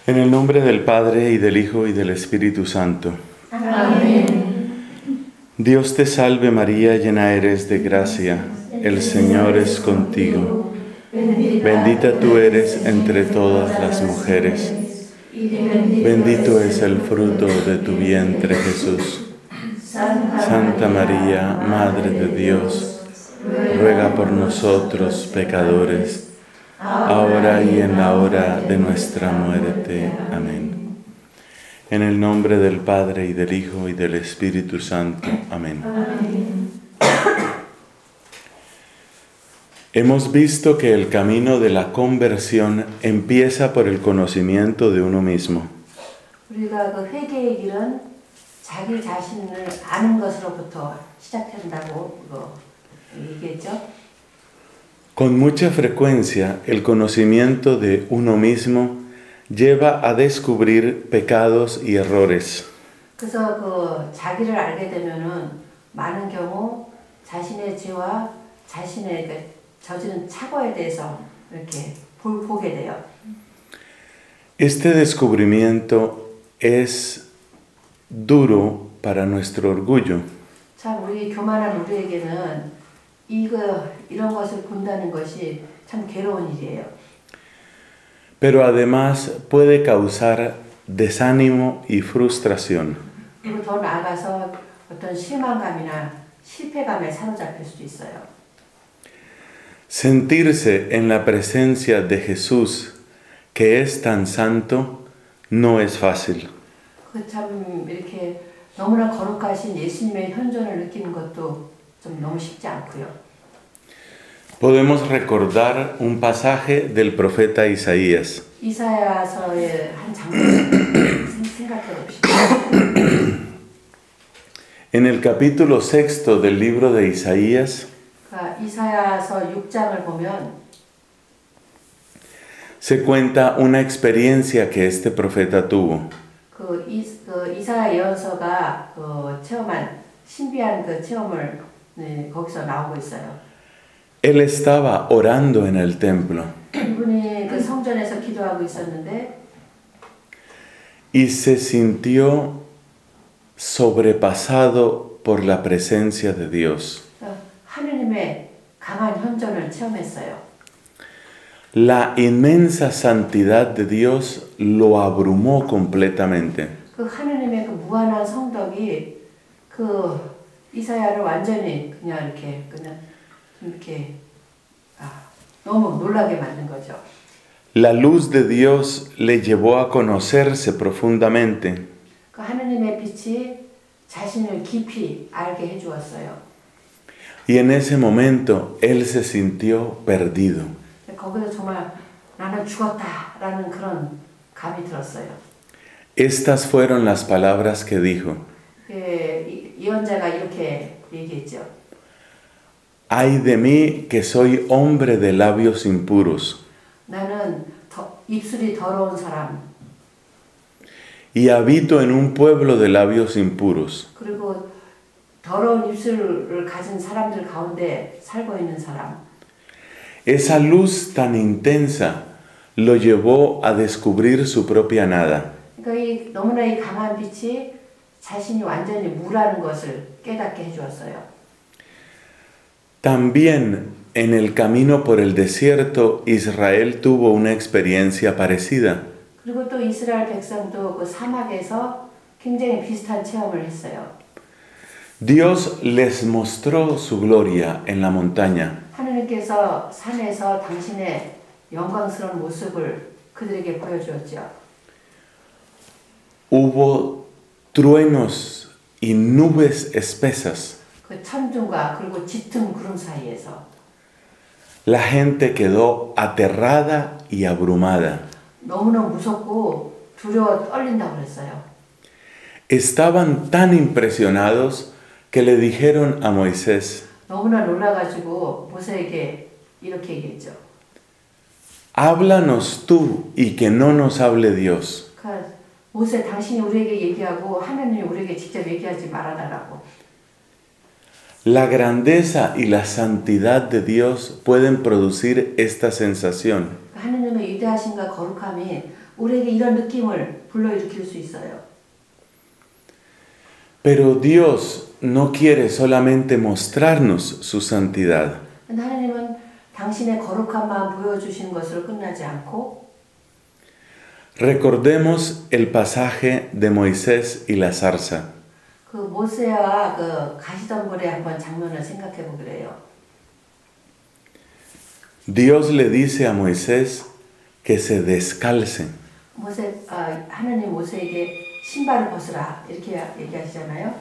En el nombre del Padre, y del Hijo, y del Espíritu Santo. Amén. Dios te salve María, llena eres de gracia, el Señor es contigo. Bendita tú eres entre todas las mujeres. Bendito es el fruto de tu vientre, Jesús. Santa María, Madre de Dios, ruega por nosotros pecadores, ahora y en la hora de nuestra muerte. Amén. En el nombre del Padre, y del Hijo, y del Espíritu Santo. Amén. Hemos visto que el camino de la conversión empieza por el conocimiento de uno mismo. 우리가 그 회개의 길은 자기 자신을 아는 것으로부터 시작한다고 얘기했죠. Con mucha frecuencia, el conocimiento de uno mismo lleva a descubrir pecados y errores. 그래서 그 자기를 알게 되면은 많은 경우 자신의 죄와 자신의 그 저지른 착오에 대해서 이렇게 보게 돼요. Este descubrimiento es duro para nuestro orgullo. 참 우리 교만한 우리에게는 이런 것을 본다는 것이 참 괴로운 일이에요. Pero además puede causar desánimo y frustración. 그리고 더 나아가서 어떤 실망감이나 실패감에 사로잡힐 수도 있어요. Sentirse en la presencia de Jesús, que es tan santo, no es fácil. 참 이렇게 너무나 거룩하신 예수님의 현존을 느끼는 것도 좀 너무 쉽지 않고요. Podemos recordar un pasaje del profeta Isaías. 이사야서의 한 장면을 생각해 봅시다. En el capítulo 6 del libro de Isaías, 이사야서 6장을 보면 se cuenta una experiencia que este profeta tuvo. 이사야 예언서가 체험한 신비한 그 체험을 거기서 나오고 있어요. Él estaba orando en el templo. 이분이 그 성전에서 기도하고 있었는데 y se sintió sobrepasado por la presencia de Dios. 하느님의 강한 현존을 체험했어요. La inmensa santidad de Dios lo abrumó completamente. 그 하느님의 그 무한한 성덕이 그 이사야를 완전히 그냥 이렇게 너무 놀라게 만든 거죠. La luz de Dios le llevó a conocerse profundamente. 그 하느님의 빛이 자신을 깊이 알게 해 주었어요. Y en ese momento él se sintió perdido. 거기서 정말 나는 죽었다라는 그런 감이 들었어요. Estas fueron las palabras que dijo. 예언자가 이렇게 얘기했죠. Ay de mí que soy hombre de labios impuros. 나는 입술이 더러운 사람. Y habito en un pueblo de labios impuros. 그리고 더러운 입술을 가진 사람들 가운데 살고 있는 사람. Esa luz tan intensa lo llevó a descubrir su propia nada. 그러니까 너무나 이 강한 빛이 자신이 완전히 무라는 것을 깨닫게 해주었어요. También en el camino por el desierto Israel tuvo una experiencia parecida. 그리고 또 이스라엘 백성도 그 사막에서 굉장히 비슷한 체험을 했어요. Dios les mostró su gloria en la montaña. 하느님께서 산에서 당신의 영광스러운 모습을 그들에게 보여주었죠. Hubo truenos y nubes espesas. 그 천둥과 그리고 짙은 구름 사이에서 La gente quedó aterrada y abrumada. 너무나 무섭고 두려워 떨린다고 그랬어요. Estaban tan impresionados que le dijeron a Moisés, 너무나 놀라가지고 모세에게 이렇게 얘기했죠. Háblanos tú y que no nos hable Dios. 그러니까 모세 당신이 우리에게 얘기하고 하나님이 우리에게 직접 얘기하지 말아달라고. La grandeza y la santidad de Dios pueden producir esta sensación. 하느님의 위대하심과 거룩함이 우리에게 이런 느낌을 불러일으킬 수 있어요. Pero Dios no quiere solamente mostrarnos su santidad. 하느님은 당신의 거룩함만 보여주시는 것으로 끝나지 않고 Recordemos el pasaje de Moisés y la zarza. 그 모세와 그 가시덤불의 한번 장면을 생각해 보기로 해요. Dios le dice a Moisés que se descalce. 하느님 모세에게 신발을 벗으라 이렇게 얘기하시잖아요.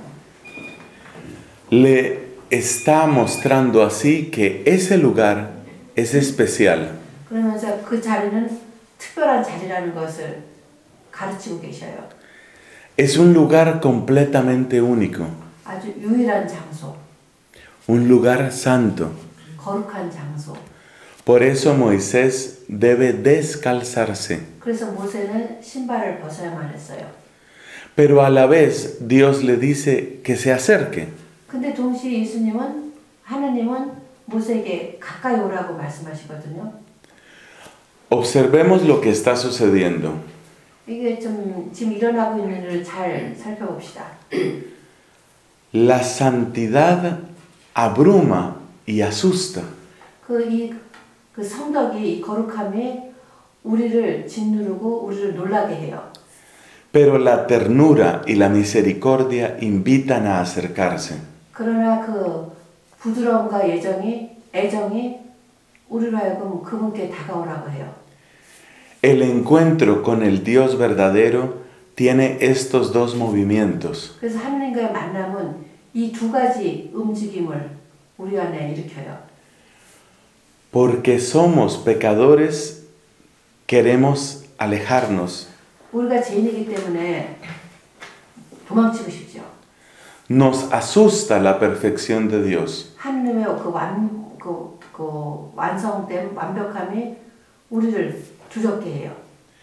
Le está mostrando así que ese lugar es especial. 그러면서 그 자리는 특별한 자리라는 것을 가르치고 계셔요. Es un lugar completamente único. 아주 유일한 장소. Un lugar santo. 거룩한 장소. Por eso Moisés debe descalzarse. 그래서 모세는 신발을 벗어야만 했어요. Pero a la vez Dios le dice que se acerque. 근데 동시에 하느님은 모세에게 가까이 오라고 말씀하시거든요. Observemos lo que está sucediendo. 이게 지금 일어나고 있는 일을 잘 살펴봅시다. La santidad abruma y asusta. 그 성덕이 이 거룩함이 우리를 짓누르고 우리를 놀라게 해요. Pero la ternura y la misericordia invitan a acercarse. 그러나 그 부드러움과 애정이 우리로 하여금 그분께 다가오라고 해요. El encuentro con el Dios verdadero tiene estos dos movimientos. 그래서 하느님과의 만남은 이 두 가지 움직임을 우리 안에 일으켜요. Porque somos pecadores, queremos alejarnos. 우리가 죄인이기 때문에 도망치고 싶죠. Nos asusta la perfección de Dios. 하느님의 그 완성된 완벽함이 우리를 두렵게 해요.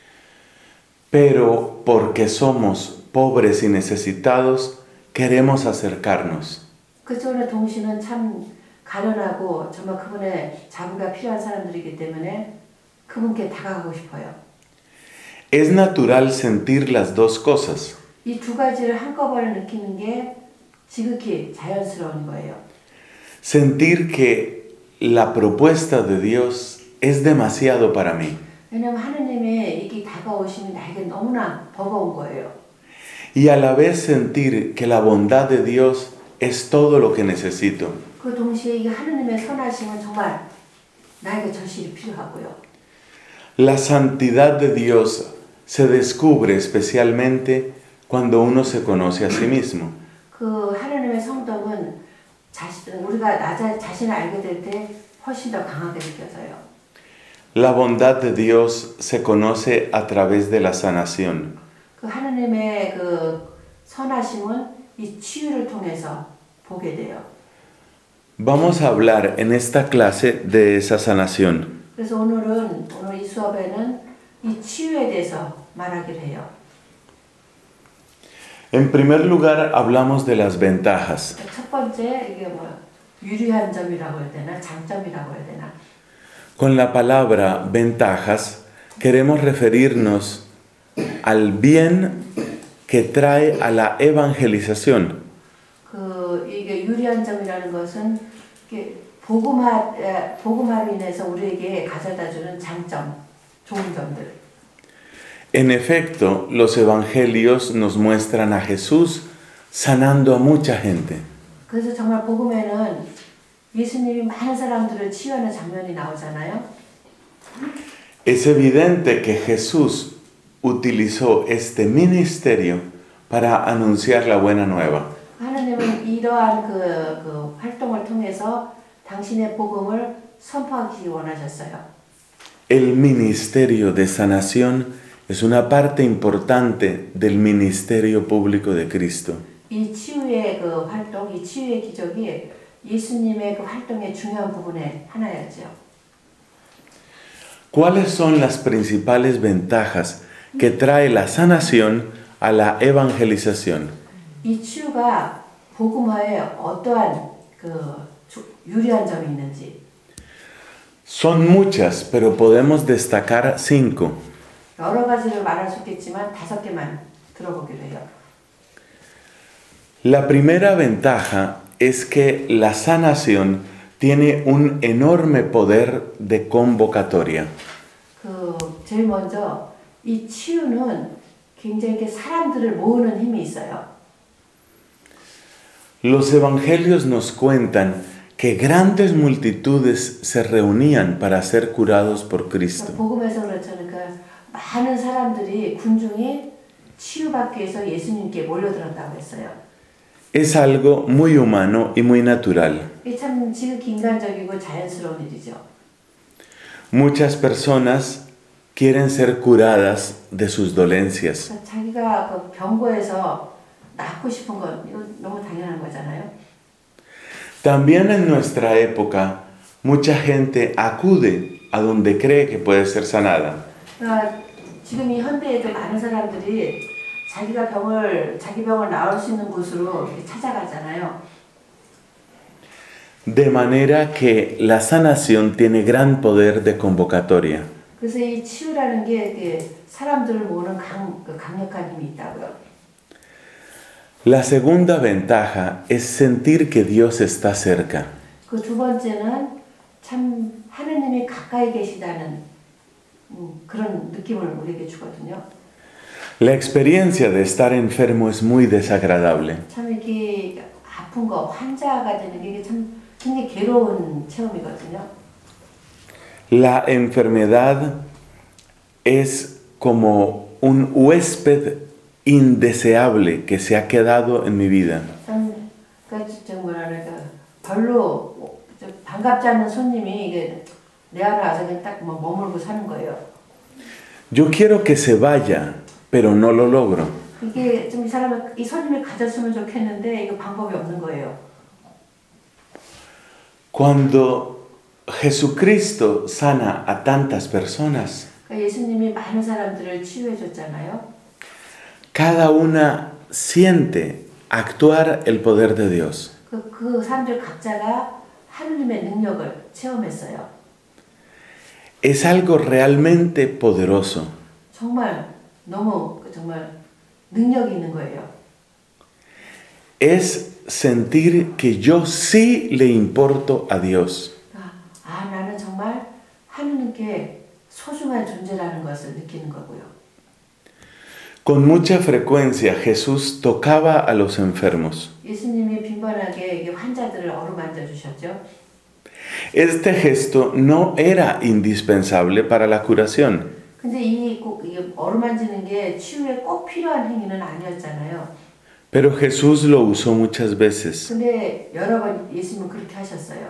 Pero porque somos pobres y necesitados, queremos acercarnos. 그쪽에 동시는 참 가련하고 정말 그분의 자비가 필요한 사람들이기 때문에 그분께 다가가고 싶어요. Es natural sentir las dos cosas. 이 두 가지를 한꺼번에 느끼는 게 지극히 자연스러운 거예요. Sentir que la propuesta de Dios es demasiado para mí. 왜냐하면 하느님의 이게 다가오심이 나에게 너무나 버거운 거예요. Y a la vez sentir que la bondad de Dios es todo lo que necesito. 그 동시에 이 하느님의 선하심은 정말 나에게 절실히 필요하고요. La santidad de Dios se descubre especialmente cuando uno se conoce a sí mismo. 그 하느님의 성덕은 우리가 자신을 알게 될 때 훨씬 더 강하게 느껴져요. La bondad de Dios se conoce a través de la sanación. 그 하느님의 그 선하심은 이 치유를 통해서 보게 돼요. Vamos a hablar en esta clase de esa sanación. 그래서 오늘 이 수업에는 이 치유에 대해서 말하기로 해요. En primer lugar, hablamos de las ventajas. 첫 번째 이게 유리한 점이라고 해야 되나 장점이라고 해야 되나. Con la palabra ventajas queremos referirnos al bien que trae a la evangelización. 이게 유리한 점이라는 것은 복음화로 인해서 우리에게 가져다주는 장점, 좋은 점들. En efecto, los evangelios nos muestran a Jesús sanando a mucha gente. 그래서 정말 복음에는 예수님이 많은 사람들을 치유하는 장면이 나오잖아요. Es evidente que Jesús utilizó este ministerio para anunciar la buena nueva. 하나님은 이러한 그 활동을 통해서 당신의 복음을 선포하기 원하셨어요. El ministerio de sanación es una parte importante del ministerio público de Cristo. 이 치유의 그 활동, 이 치유의 기적이 예수님의 그 활동의 중요한 부분의 하나였죠. ¿Cuáles son las principales ventajas que trae la sanación a la evangelización? 이 치유가 복음화에 어떠한 유리한 점이 있는지. Son muchas, pero podemos destacar 5. 여러 가지를 말할 수 있겠지만 5개만 들어보기로 해요. La primera ventaja es que la sanación tiene un enorme poder de convocatoria. 제일 먼저 이 치유는 굉장히 사람들을 모으는 힘이 있어요. Los evangelios nos cuentan que grandes multitudes se reunían para ser curados por Cristo. 복음에서 그렇잖아요. 많은 사람들이 군중이 치유받기 위해서 예수님께 몰려들었다고 했어요. Es algo muy humano y muy natural. 이게 참 지극히 인간적이고 자연스러운 일이죠. Muchas personas quieren ser curadas de sus dolencias. 자기가 그 병고에서 낫고 싶은 건 이거 너무 당연한 거잖아요. También en nuestra época, mucha gente acude a donde cree que puede ser sanada. 지금 이 현대에도 많은 사람들이 자기 병을 나을 수 있는 곳으로 찾아가잖아요. De manera que la sanación tiene gran poder de convocatoria. 그래서 이 치유라는 게 사람들을 모으는 강력한 힘이 있다고요. La segunda ventaja es sentir que Dios está cerca. 그 두 번째는 참 하느님이 가까이 계시다는 그런 느낌을 우리에게 주거든요. La experiencia de estar enfermo es muy desagradable. 참 이게 아픈 거 환자가 되는 게 참 굉장히 괴로운 체험이거든요. La enfermedad es como un huésped indeseable que se ha quedado en mi vida. 별로 반갑지 않은 손님이 이게 내 안에 와서 그냥 딱 머물고 사는 거예요. Yo quiero que se vaya, pero no lo logro. 이게 좀 이 손님을 가졌으면 좋겠는데 이거 방법이 없는 거예요. Cuando Jesucristo sana a tantas personas, 예수님이 많은 사람들을 치유해 줬잖아요. cada una siente actuar el poder de Dios. 그 사람들 각자가 하느님의 능력을 체험했어요. Es algo realmente poderoso. 정말 능력이 있는 거예요. Es sentir que yo sí le importo a Dios. 나는 정말 하느님께 소중한 존재라는 것을 느끼는 거고요. Con mucha frecuencia Jesús tocaba a los enfermos. 예수님이 빈번하게 환자들을 어루만져 주셨죠. Este gesto no era indispensable para la curación. 근데 이 어루만지는 게 치유에 꼭 필요한 행위는 아니었잖아요. Pero Jesús lo usó muchas veces. 근데 여러 번 예수님은 그렇게 하셨어요.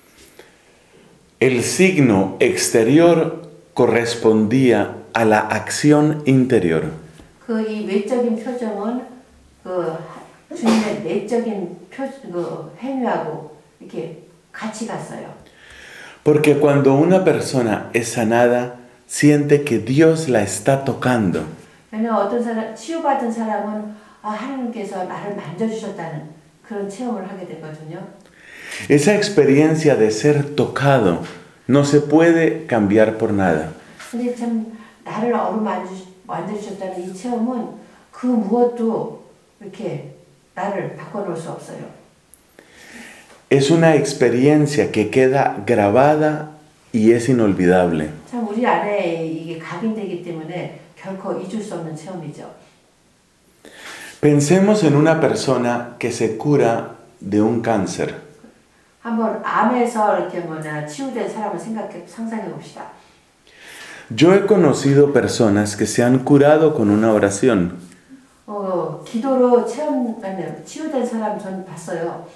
El signo exterior correspondía a la acción interior. 이 외적인 표정은 주님의 내적인 행위하고 이렇게 같이 갔어요. Porque cuando una persona es sanada, siente que Dios la está tocando. 왜냐면 어떤 사람 치유받은 사람은 하나님께서 나를 만져주셨다는 그런 체험을 하게 되거든요. Esa experiencia de ser tocado no se puede cambiar por nada. 근데 참 나를 만져주셨다는 이 체험은 그 무엇도 이렇게 나를 바꿔놓을 수 없어요. Es una experiencia que queda grabada y es inolvidable. 참 우리 안에 이게 각인되기 때문에 결코 잊을 수 없는 체험이죠. Pensemos en una persona que se cura de un cáncer. 한번 암에서 이렇게 치유된 사람을 상상해 봅시다. Yo he conocido personas que se han curado con una oración. 기도로 치유된 사람 전 봤어요.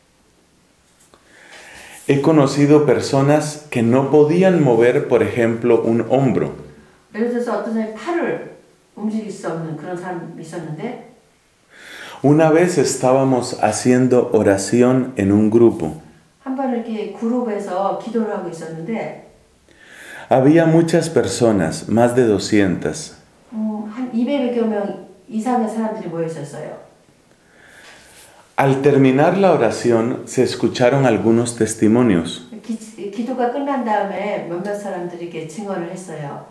He conocido personas que no podían mover, por ejemplo, un hombro. 예를 들어서 어떤 사람이 팔을 움직일 수 없는 그런 사람이 있었는데 Una vez estábamos haciendo oración en un grupo. 한번 이렇게 그룹에서 기도를 하고 있었는데 Había muchas personas, más de 200. 한 200여 명 이상의 사람들이 모여 있었어요. Al terminar la oración se escucharon algunos testimonios. 기도가 끝난 다음에 몇몇 사람들이 이렇게 증언을 했어요.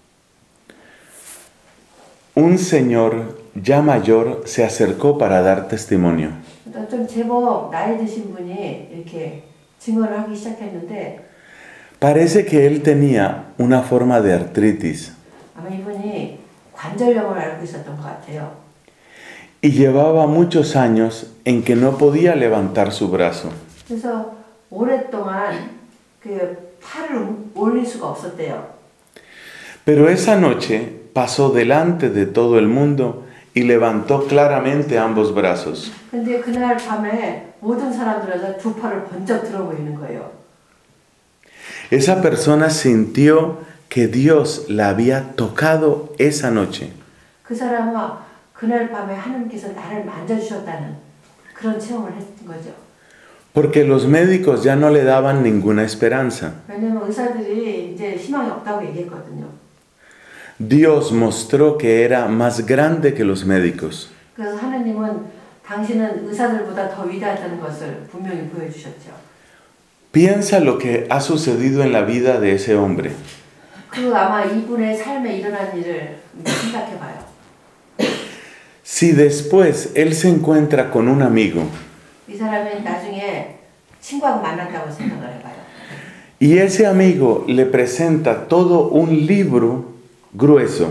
Un señor ya mayor se acercó para dar testimonio. 좀 제법 나이 드신 분이 이렇게 증언을 하기 시작했는데 Parece que él tenía una forma de artritis 아마 이분이 관절염을 앓고 있었던 것 같아요. y llevaba muchos años en que no podía levantar su brazo. 그래서 오랫동안 그 팔을 올릴 수가 없었대요. Pero esa noche pasó delante de todo el mundo y levantó claramente ambos brazos. 근데 그날 밤에 모든 사람들에서 두 팔을 번쩍 들어 보이는 거예요. Esa persona sintió que Dios la había tocado esa noche. 그 사람은 그날 밤에 하나님께서 나를 만져주셨다는 그런 체험을 했던 거죠. Porque los médicos ya no le daban ninguna esperanza. 왜냐면 의사들이 이제 희망이 없다고 얘기했거든요. Dios mostró que era más grande que los médicos. 그래서 하나님은 당신은 의사들보다 더 위대하다는 것을 분명히 보여주셨죠. Piensa lo que ha sucedido en la vida de ese hombre. 그 아마 이분의 삶에 일어난 일을 생각해봐요. Si después él se encuentra con un amigo 이 사람이 나중에 친구하고 만났다고 생각을 해봐요. y ese amigo le presenta todo un libro grueso,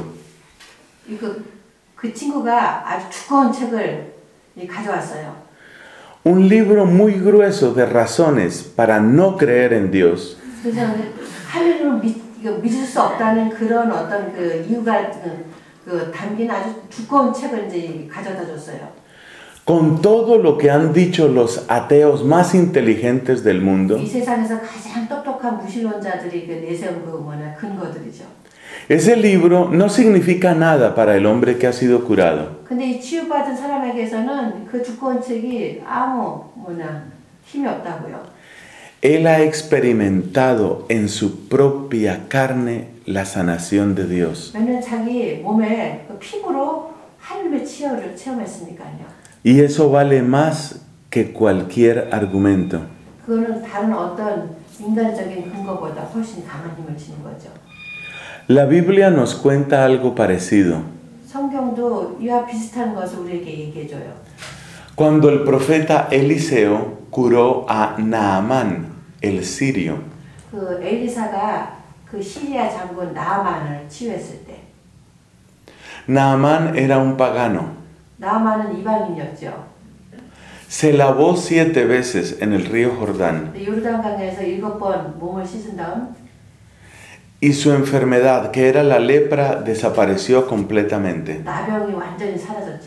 그 친구가 아주 두꺼운 책을 가져왔어요. un libro muy grueso de razones para no creer en Dios. 그래서 하나님을 믿을 수 없다는 그런 어떤 그 이유가 담긴 아주 두꺼운 책을 이제 가져다 줬어요. Con todo lo que han dicho los ateos más inteligentes del mundo, 이 세상에서 가장 똑똑한 무신론자들이 내세운 근거들이죠. ese libro no significa nada para el hombre que ha sido curado. 근데 이 치유받은 사람에게서는 그 두꺼운 책이 아무 힘이 없다고요. Él ha experimentado en su propia carne la sanación de Dios. 왜냐면 자기 몸에 그 피부로 하나님의 치유를 체험했으니까요. Y eso vale más que cualquier argumento. 그거는 다른 어떤 인간적인 근거보다 훨씬 강한 힘을 지닌 거죠. La Biblia nos cuenta algo parecido. 성경도 이와 비슷한 것을 우리에게 얘기해 줘요. Cuando el profeta Eliseo curó a Naamán, el sirio. 그 엘리사가 그 시리아 장군 나아만을 치유했을 때. Naamán era un pagano. 나아만은 이방인이었죠. Se lavó 7 veces en el río Jordán. 요르단강에서 7번 몸을 씻은 다음 Y su enfermedad, que era la lepra, desapareció completamente. 나병이 완전히 사라졌죠.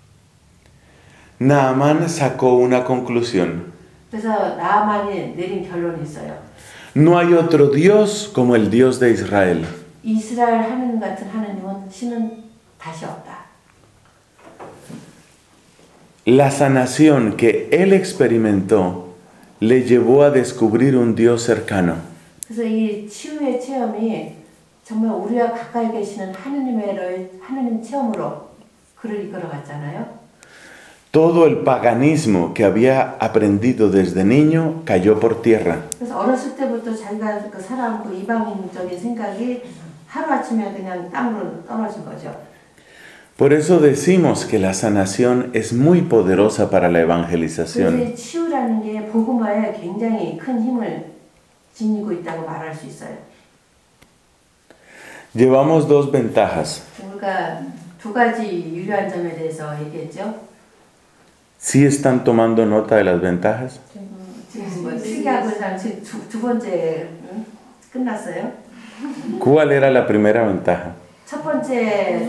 Naamán sacó una conclusión. 그래서 나아만이 내린 결론이 있어요. No hay otro Dios como el Dios de Israel. 이스라엘 하나님 같은 하나님은 신은 다시 없다. La sanación que él experimentó le llevó a descubrir un Dios cercano. 그래서 이 치유의 체험이 정말 우리와 가까이 계시는 하나님 체험으로 그를 이끌어갔잖아요. Todo el paganismo que había aprendido desde niño cayó por tierra. 그래서 어렸을 때부터 자기가 살아온 그 이방인적인 생각이 하루아침에 그냥 땅으로 떨어진 거죠. Por eso decimos que la sanación es muy poderosa para la evangelización. 그래서 치유라는 게 복음화에 굉장히 큰 힘을 지니고 있다고 말할 수 있어요. Llevamos 2 ventajas. 우리가 2가지 유리한 점에 대해서 얘기했죠. ¿Sí están tomando nota de las ventajas? 지금 특이하고 두 번째 끝났어요. ¿Cuál era la primera ventaja? 첫 번째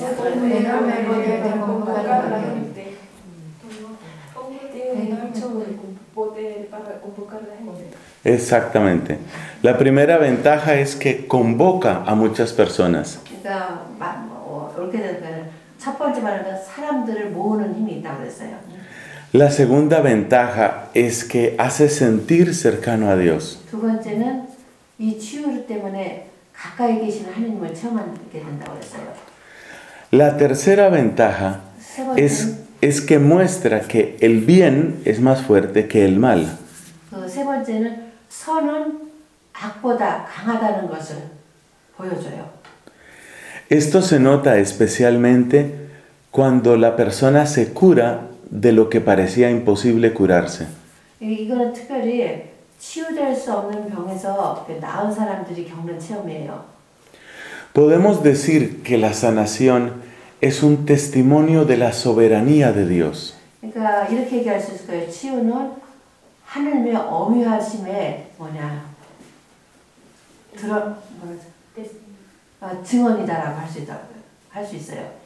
Exactamente. La primera ventaja es que convoca a muchas personas. 그러니까 옳게 되면 첫 번째 말은 사람들을 모으는 힘이 있다고 그랬어요. La segunda ventaja es que hace sentir cercano a Dios. 두 번째는 이 치유 때문에 가까이 계시는 하나님을 체험하게 된다고 그랬어요. La tercera ventaja es es que muestra que el bien es más fuerte que el mal. 그 세 번째는 선은 악보다 강하다는 것을 보여줘요. Esto se nota especialmente cuando la persona se cura de lo que parecía imposible curarse. 이거는 특별히 치유될 수 없는 병에서 나은 사람들이 겪는 체험이에요. Podemos decir que la sanación es un testimonio de la soberanía de Dios. 그러니까 이렇게 얘기할 수 있을 거예요. 치유는 하나님의 어미하심의 증언이다라고 할 수 있어요.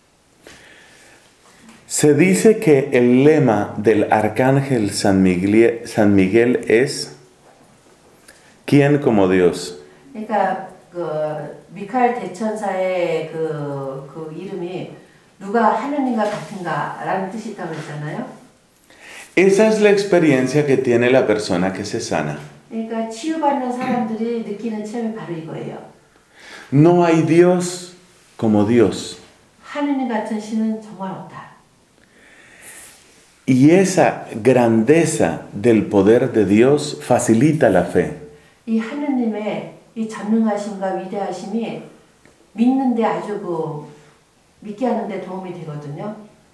Se dice que el lema del arcángel San Miguel es ¿quién como Dios? 그러니까 그 미카엘 대천사의 그 이름이 누가 하느님과 같은가라는 뜻이 있다고 했잖아요. Esa es la experiencia que tiene la persona que se sana. 그러니까 치유받는 사람들이 느끼는 체험이 바로 이거예요. No hay Dios como Dios. 하느님 같은 신은 정말 없다. Y esa grandeza del poder de Dios facilita la fe. 이 하느님의 이 전능하심과 위대하심이 믿는데 아주 믿게 하는데 도움이 되거든요.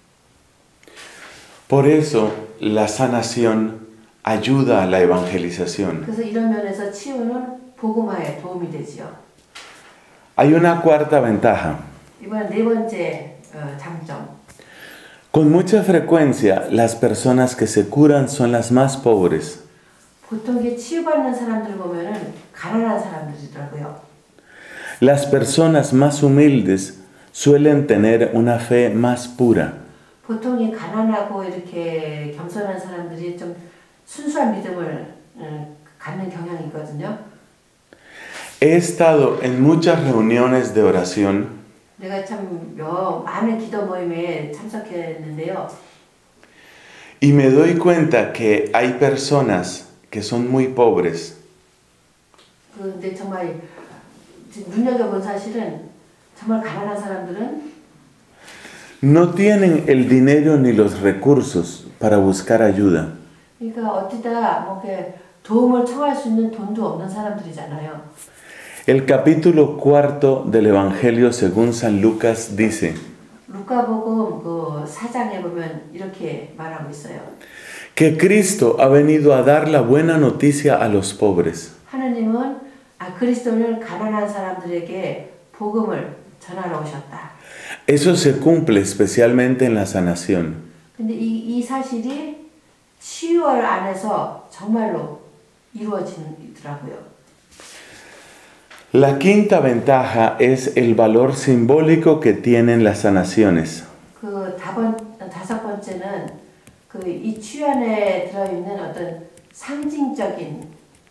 Por eso la sanación ayuda a la evangelización. 그래서 이런 면에서 치유는 복음화에 도움이 되지요. Hay una cuarta ventaja. 이번 네 번째 장점. Con mucha frecuencia, las personas que se curan son las más pobres. 보통 치유받는 사람들 보면은 가난한 사람들이더라고요. Las personas más humildes suelen tener una fe más pura. 보통 가난하고 이렇게 겸손한 사람들이 좀 순수한 믿음을 갖는 경향이 있거든요. He estado en muchas reuniones de oración. 내가 참 많은 기도 모임에 참석했는데요. Y me doy cuenta que hay personas que son muy pobres. 근데 정말 눈여겨본 사실은 정말 가난한 사람들은 No tienen el dinero ni los recursos para buscar ayuda. 그러니까 어디다 도움을 청할 수 있는 돈도 없는 사람들이잖아요. El capítulo 4 del Evangelio según San Lucas dice 루카복음 4장에 보면 이렇게 말하고 있어요. que Cristo ha venido a dar la buena noticia a los pobres. 하느님은 그리스도는 가난한 사람들에게 복음을 전하러 오셨다. Eso se cumple especialmente en la sanación. 근데 이 사실이 치유 안에서 정말로 이루어지더라고요. La quinta ventaja es el valor simbólico que tienen las sanaciones. 다섯 번째는 이 치유 안에 들어있는 어떤 상징적인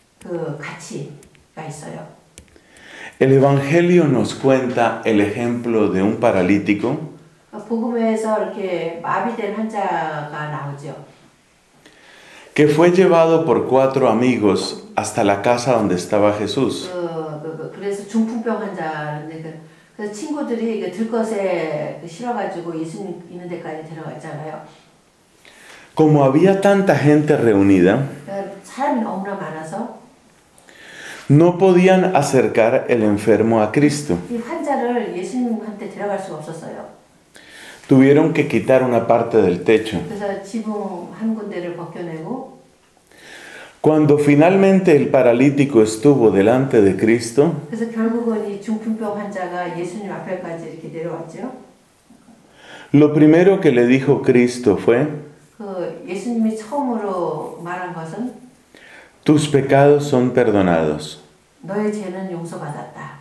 가치가 있어요. El Evangelio nos cuenta el ejemplo de un paralítico 복음에서 이렇게 마비된 환자가 나오죠. que fue llevado por 4 amigos hasta la casa donde estaba Jesús. 그래서 중풍병 환자인데 그 친구들이 들것에 실어가지고 예수님 있는 데까지 데려갔잖아요. Como había tanta gente reunida, 사람이 너무나 많아서 no podían acercar el enfermo a Cristo. 이 환자를 예수님한테 데려갈 수가 없었어요. Tuvieron que quitar una parte del techo. 그래서 지붕 한 군데를 벗겨내고 Cuando finalmente el paralítico estuvo delante de Cristo, 그래서 결국은 이 중풍병 환자가 예수님 앞에까지 이렇게 내려왔죠. lo primero que le dijo Cristo fue: 예수님이 처음으로 말한 것은 tus pecados son perdonados. 너의 죄는 용서받았다.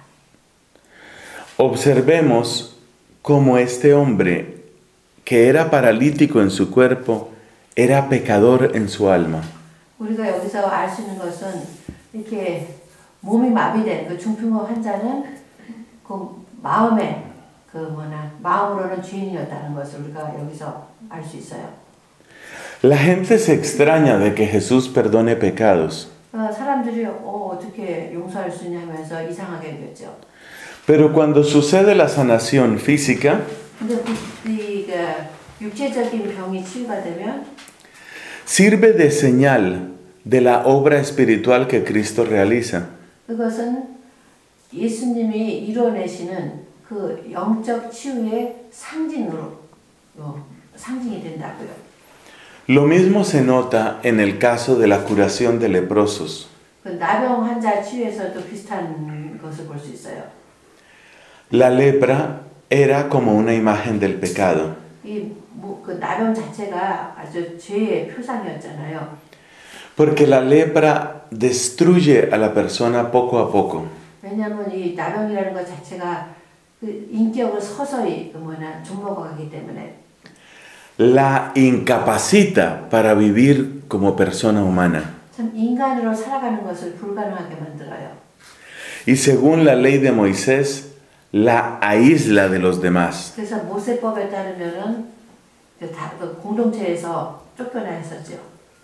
Observemos cómo este hombre, que era paralítico en su cuerpo, era pecador en su alma. 우리가 여기서 알 수 있는 것은 이렇게 몸이 마비된 중풍병 환자는 마음에 마음으로는 죄인이었다는 것을 우리가 여기서 알 수 있어요. La gente se extraña de que Jesús perdone pecados. 사람들이 어떻게 용서할 수 있냐 하면서 이상하게 여겼죠. Pero cuando sucede la sanación física, 근데 육체적인 병이 치유가 되면 sirve de señal de la obra espiritual que Cristo realiza. 그것은 예수님이 이뤄내시는 그 영적 치유의 상징으로 상징이 된다고요. Lo mismo se nota en el caso de la curación de leprosos. 그 나병 환자 치유에서도 비슷한 것을 볼 수 있어요. La lepra era como una imagen del pecado. 그 나병 자체가 아주 죄의 표상이었잖아요. Porque la lepra destruye a la persona poco a poco. 왜냐하면 이 나병이라는 것 자체가 그 인격을 서서히 좀먹어가기 때문에 La incapacita para vivir como persona humana. 참 인간으로 살아가는 것을 불가능하게 만들어요. Y según la ley de Moisés, la aísla de los demás. 그래서 모세법에 따르면은 그 공동체에서 쫓겨나 했었죠.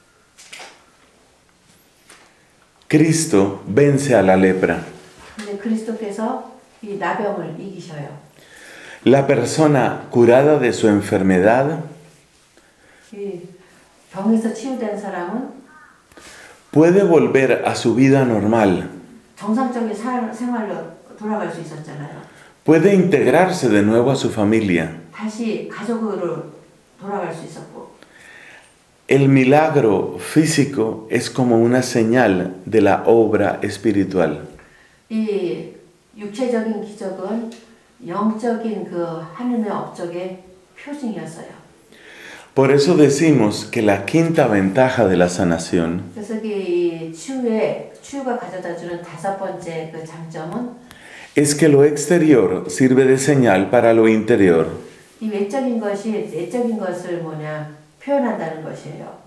Cristo vence a la lepra. 근데 그리스도께서 이 나병을 이기셔요. La persona curada de su enfermedad 이 병에서 치유된 사람은 puede volver a su vida normal. 정상적인 생활로 돌아갈 수 있었잖아요. Puede integrarse de nuevo a su familia. 다시 가족으로 돌아갈 수 있었고. El milagro físico es como una señal de la obra espiritual. 이 육체적인 기적은 영적인 그 하느님의 업적의 표징이었어요. Por eso decimos que la quinta ventaja de la sanación 그래서 이 치유가 가져다주는 다섯 번째 그 장점은 es que lo exterior sirve de señal para lo interior. 이 외적인 것이 내적인 것을 표현한다는 것이에요.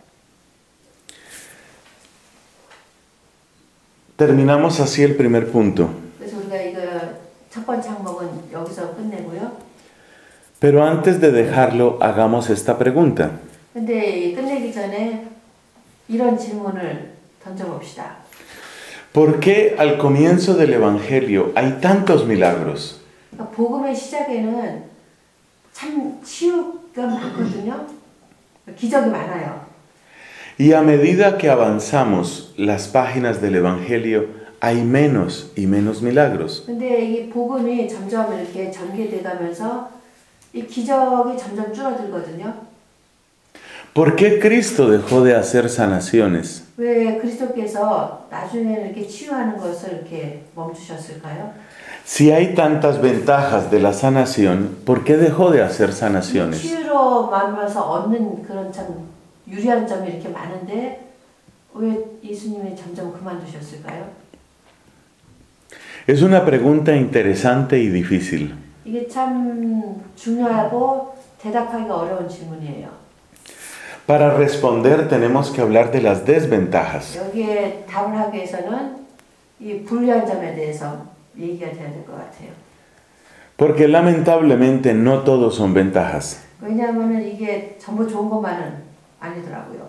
Terminamos así el primer punto. 그래서 우리가 이거 첫 번째 항목은 여기서 끝내고요. Pero antes de dejarlo, hagamos esta pregunta. 근데 끝내기 전에 이런 질문을 던져봅시다. ¿Por qué al comienzo del Evangelio hay tantos milagros? 그러니까 복음의 시작에는 참 치유가 많거든요. 기적이 많아요. Y a medida que avanzamos las páginas del Evangelio, hay menos y menos milagros. 근데 이 복음이 점점 이렇게 전개돼 가면서 이 기적이 점점 줄어들거든요. ¿Por qué Cristo dejó de hacer sanaciones? 왜 그리스도께서 나중에는 이렇게 치유하는 것을 이렇게 멈추셨을까요? Si hay tantas ventajas de la sanación, ¿por qué dejó de hacer sanaciones? 치유로 만나서 얻는 그런 참 유리한 점이 이렇게 많은데 왜 예수님이 점점 그만두셨을까요? Es una pregunta interesante y difícil. 이게 참 중요하고 대답하기가 어려운 질문이에요. Para responder tenemos que hablar de las desventajas. 여기에 답을 하기 위해서는 이 불리한 점에 대해서 얘기가 돼야 될 것 같아요. Porque lamentablemente no todos son ventajas. 왜냐하면 이게 전부 좋은 것만은 아니더라고요.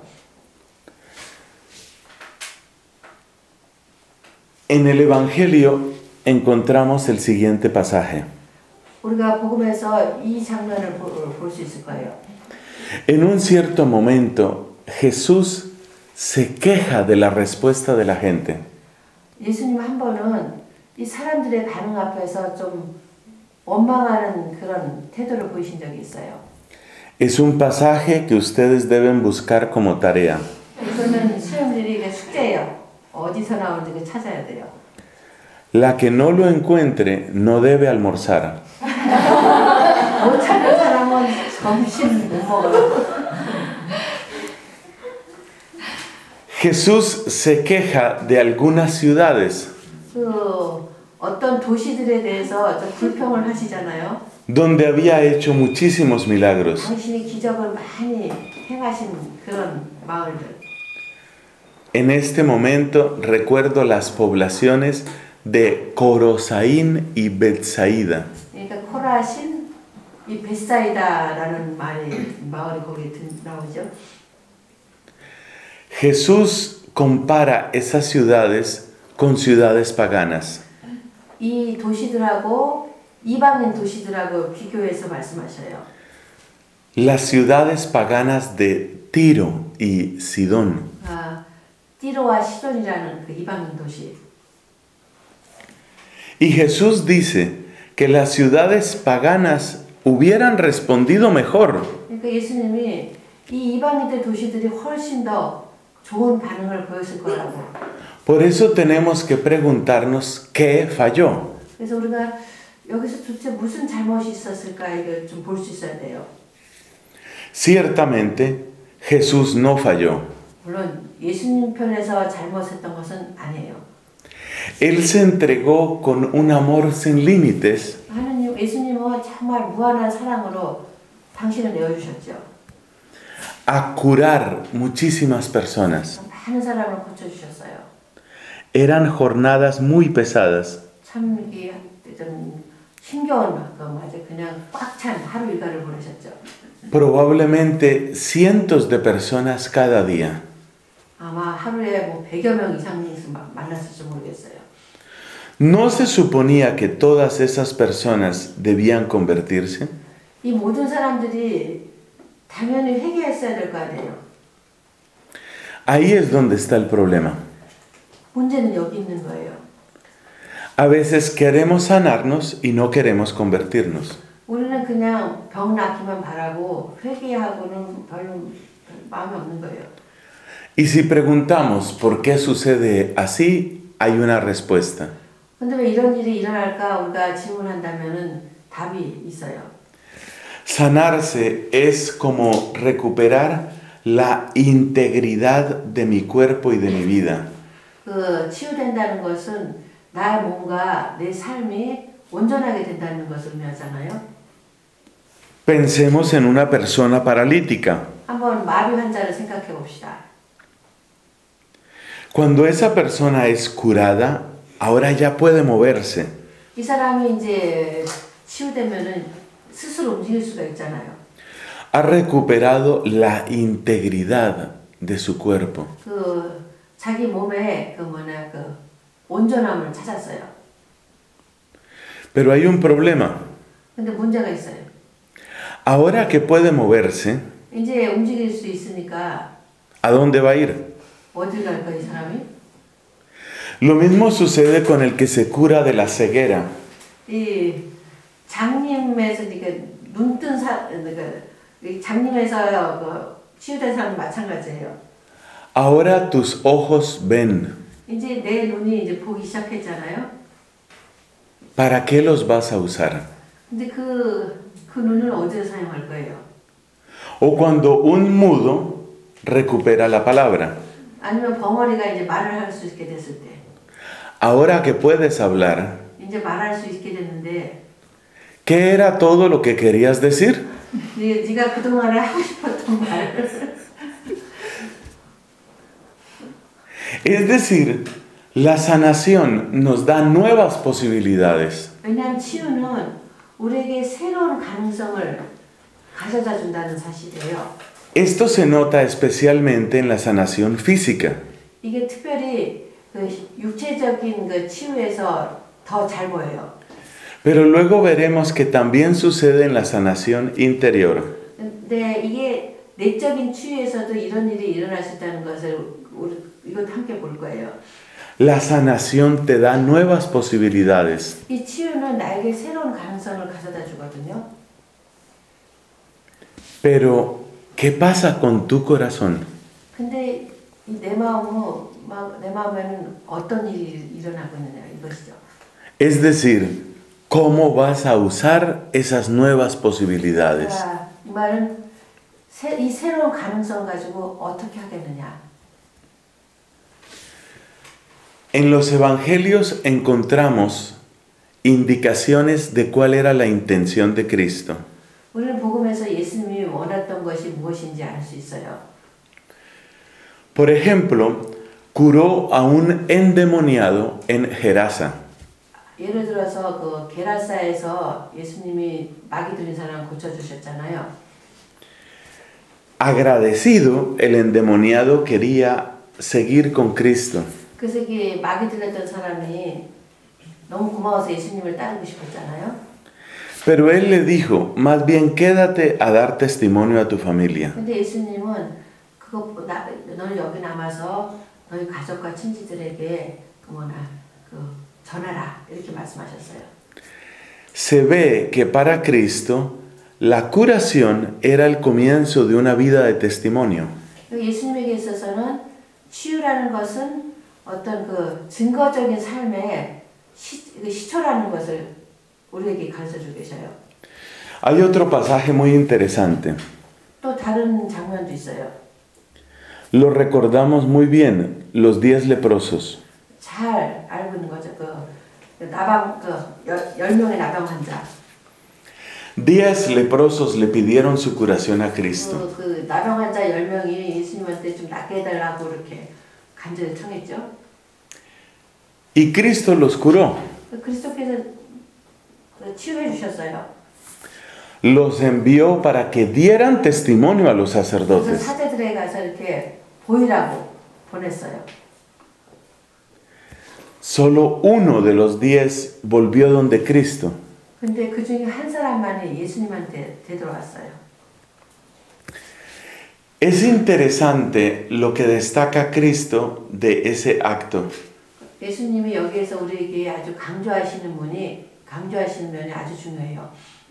En el Evangelio encontramos el siguiente pasaje. 우리가 복음에서 이 장면을 볼 수 있을 거예요. En un cierto momento, Jesús se queja de la respuesta de la gente. 예수님 한 번은 이 사람들의 반응 앞에서 좀 원망하는 그런 태도를 보이신 적이 있어요. Es un pasaje que ustedes deben buscar como tarea. 이거는 수험들이 이게 숙제예요. 어디서 나오는지 그 찾아야 돼요. La que no lo encuentre no debe almorzar. 못 찾는 사람은 점심 못 먹어요. Jesús se queja de algunas ciudades 그 어떤 도시들에 대해서 좀 불평을 하시잖아요. donde había hecho muchísimos milagros. 당신이 기적을 많이 행하신 그런 마을들. En este momento recuerdo las poblaciones de Corosaín y Betsaida. 그러니까 코라신, 이 베사이다라는 마을이 거기에 나오죠. Jesús compara esas ciudades con ciudades paganas. 이 도시들하고 이방인 도시들하고 비교해서 말씀하셔요. las ciudades paganas de Tiro y Sidón. 띠로와 시돈이라는 그 이방인 도시. Y Jesús dice que las ciudades paganas hubieran respondido mejor. 그러니까 예수님이 이 이방인들 도시들이 훨씬 더 좋은 반응을 보였을 거라고. Por eso tenemos que preguntarnos qué falló. 그래서 우리가 여기서 도대체 무슨 잘못이 있었을까 이걸 좀 볼 수 있어야 돼요. Ciertamente, Jesús no falló. 물론 예수님 편에서 잘못했던 것은 아니에요. Él se entregó con un amor sin límites 하느님, 예수님은 정말 무한한 사랑으로 당신을 내어주셨죠. a curar muchísimas personas. 많은 사람을 고쳐주셨어요. Eran jornadas muy pesadas. 참 이게 좀 힘겨운 거 맞아. 그냥 꽉 찬 하루 일과를 보내셨죠. Probablemente cientos de personas cada día. 아마 하루에 뭐 100여 명 이상이 만났을지 모르겠어요. ¿No se suponía que todas esas personas debían convertirse? 이 모든 사람들이 당연히 회개했어야 될 거 아니에요. Ahí es donde está el problema. 문제는 여기 있는 거예요. A veces queremos sanarnos y no queremos convertirnos. 우리는 그냥 병 낫기만 바라고 회개하고는 별로 마음이 없는 거예요. Y si preguntamos por qué sucede así, hay una respuesta. 근데 왜 이런 일이 일어날까 우리가 질문한다면은 답이 있어요. Sanarse es como recuperar la integridad de mi cuerpo y de mi vida. 그 치유된다는 것은 나의 몸과 내 삶이 온전하게 된다는 것을 의미하잖아요. Pensemos en una persona paralítica. 한번 마비 환자를 생각해 봅시다. Cuando esa persona es curada, ahora ya puede moverse. 이 사람이 이제 치유되면은 스스로 움직일 수가 있잖아요. Ha recuperado la integridad de su cuerpo. 그 자기 몸에 그 온전함을 찾았어요. Pero hay un problema. 근데 문제가 있어요. Ahora que puede moverse, 이제 움직일 수 있으니까 ¿a dónde va a ir? 어디 갈까 이 사람이? Lo mismo sucede con el que se cura de la ceguera. 이 장님에서 이게 눈뜬 장님에서 그 치유된 사람 마찬가지예요. Ahora tus ojos ven. 이제 내 눈이 이제 보기 시작했잖아요. ¿Para qué los vas a usar? 근데 그 눈을 어디에 사용할 거예요? O cuando un mudo recupera la palabra. 아니면 벙어리가 이제 말을 할 수 있게 됐을 때. Ahora que puedes hablar, 이제 말할 수 있게 됐는데. ¿qué era todo lo que querías decir? 네가 그동안에 하고 싶었던 말. Es decir, la sanación nos da nuevas posibilidades. 왜냐하면 치유는 우리에게 새로운 가능성을 가져다 준다는 사실이에요. Esto se nota especialmente en la sanación física. 이게 특별히 그 육체적인 그 치유에서 더 잘 보여요. Pero luego veremos que también sucede en la sanación interior. 근데 이게 내적인 치유에서도 이런 일이 일어날 수 있다는 것을 이것 함께 볼 거예요. La sanación te da nuevas posibilidades. 이 치유는 나에게 새로운 가능성을 가져다 주거든요. Pero ¿qué pasa con tu corazón? 근데 내 마음에는 어떤 일이 일어나고 있느냐 이것이죠. Es decir, ¿cómo vas a usar esas nuevas posibilidades? 이 말은 이 새로운 가능성 가지고 어떻게 하겠느냐. En los evangelios encontramos indicaciones de cuál era la intención de Cristo. 우리는 복음에서 예수님이 원했던 것이 무엇인지 알 수 있어요. Por ejemplo, curó a un endemoniado en Gerasa. 예를 들어서 그 게라사에서 예수님이 마귀 들린 사람 고쳐 주셨잖아요. Agradecido, el endemoniado quería seguir con Cristo. 그래서 마귀 들렸던 사람이 너무 고마워서 예수님을 따르고 싶었잖아요. Pero él le dijo, más bien quédate a dar testimonio a tu familia. 근데 예수님은 너는 여기 남아서 너희 가족과 친지들에게 전하라 이렇게 말씀하셨어요. Se ve que para Cristo la curación era el comienzo de una vida de testimonio. 예수님에게 있어서는 치유라는 것은 어떤 증거적인 삶의 시초라는 것을 우리에게 가르쳐주고 계셔요. Hay otro pasaje muy interesante. 또 다른 장면도 있어요. Lo recordamos muy bien, los 10 leprosos. 잘 알고 있는 거죠. 10명의 나병 환자. 10 leprosos le pidieron su curación a Cristo. 그 나병 환자 10명이 예수님한테 좀 낫게 해달라고 이렇게 간절히 청했죠. Y Cristo los curó. 그리스도께서 치유해 주셨어요. Los envió para que dieran testimonio a los 그래서 sacerdotes. 사제들에 가서 이렇게 보이라고 보냈어요. Solo uno de los 10 volvió donde Cristo. 근데 그 중에 한 사람만이 예수님한테 되돌아왔어요. Es interesante lo que destaca Cristo de ese acto. 예수님이 여기에서 우리에게 아주 강조하시는 면이 아주 중요해요.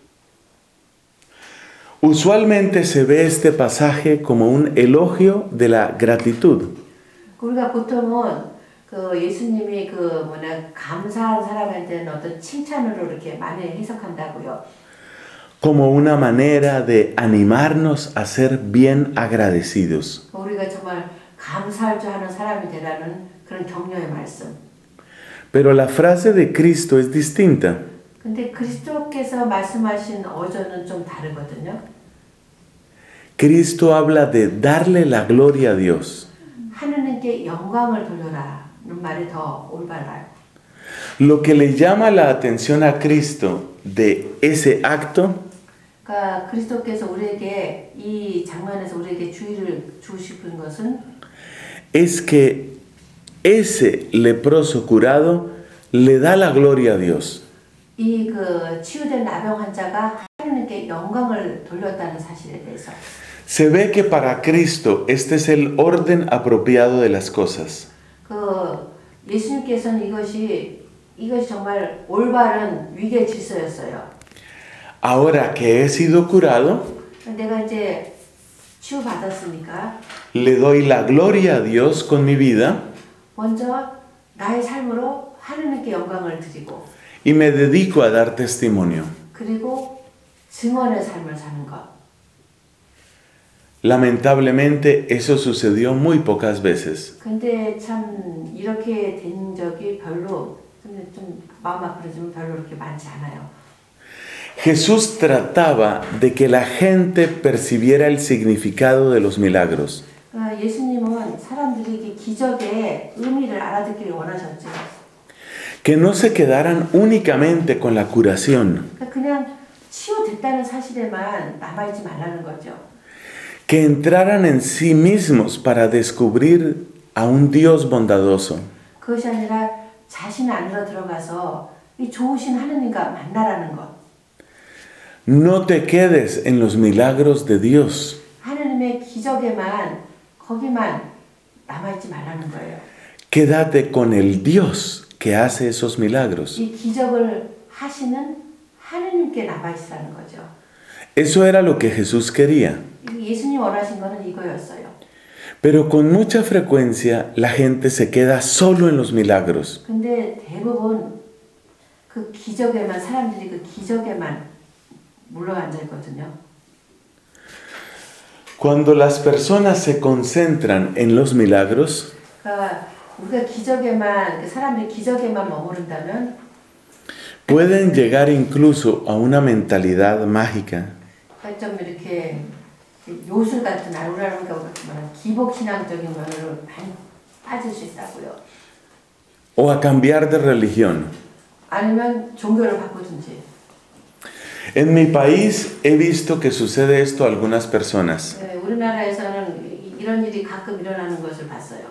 Usualmente se ve este pasaje como un elogio de la gratitud. 우리가 보통은 예수님이 감사한 사람한테는 어떤 칭찬으로 이렇게 많이 해석한다고요. Como una manera de animarnos a ser bien agradecidos. 우리가 정말 감사할 줄 아는 사람이 되라는 그런 격려의 말씀. Pero la frase de Cristo es distinta. 근데 그리스도께서 말씀하신 어조는 좀 다르거든요. Cristo habla de darle la gloria a Dios. 하느님께 영광을 돌려라는 말이 더 올바라요. Lo que le llama la atención a Cristo de ese acto 그러니까 그리스도께서 우리에게 이 장면에서 우리에게 주의를 주고 싶은 것은 es que ese leproso curado le da la gloria a Dios. 이 치유된 나병 환자가 하느님께 영광을 돌렸다는 사실에 대해서. Se ve que para Cristo este es el orden apropiado de las cosas. 예수님께서는 이것이 정말 올바른 위계 질서였어요. Ahora que he sido curado, 내가 이제 치유 받았으니까 le doy la gloria a Dios con mi vida. 먼저 나의 삶으로 하느님께 영광을 드리고 Y me dedico a dar testimonio. 그리고 증언의 삶을 사는 것. Lamentablemente eso sucedió muy pocas veces. 근데 참 이렇게 된 적이 별로 좀 마음 아프지만 별로 그렇게 많지 않아요. Jesús trataba de que la gente percibiera el significado de los milagros. 예수님은 사람들이 기적의 의미를 알아듣기를 원하셨죠. Que no se quedaran únicamente con la curación. 그냥 치유됐다는 사실에만 남아있지 말라는 거죠. Que entraran en sí mismos para descubrir a un Dios bondadoso. 그것이 아니라 자신 안으로 들어가서 이 좋으신 하느님과 만나라는 것. No te quedes en los milagros de Dios. 하느님의 기적에만 거기만 남아있지 말라는 거예요. Quédate con el Dios que hace esos milagros. 이 기적을 하시는 하느님께 남아있으라는 거죠. Eso era lo que Jesús quería. 예수님 원하신 거는 이거였어요. Pero con mucha frecuencia la gente se queda solo en los milagros. 근데 대부분 사람들이 그 기적에만 물러앉아 있거든요. Cuando las personas se concentran en los milagros, 그러니까 우리가 사람들이 기적에만 머무른다면 pueden llegar incluso a una mentalidad mágica. 좀 이렇게 요술 같은 우리나라가 기복신앙적인 면으로 많이 빠질 수 있다고요. O a cambiar de religión. 아니면 종교를 바꾸든지. En mi país he visto que sucede esto a algunas personas. 우리나라에서는 이런 일이 가끔 일어나는 것을 봤어요.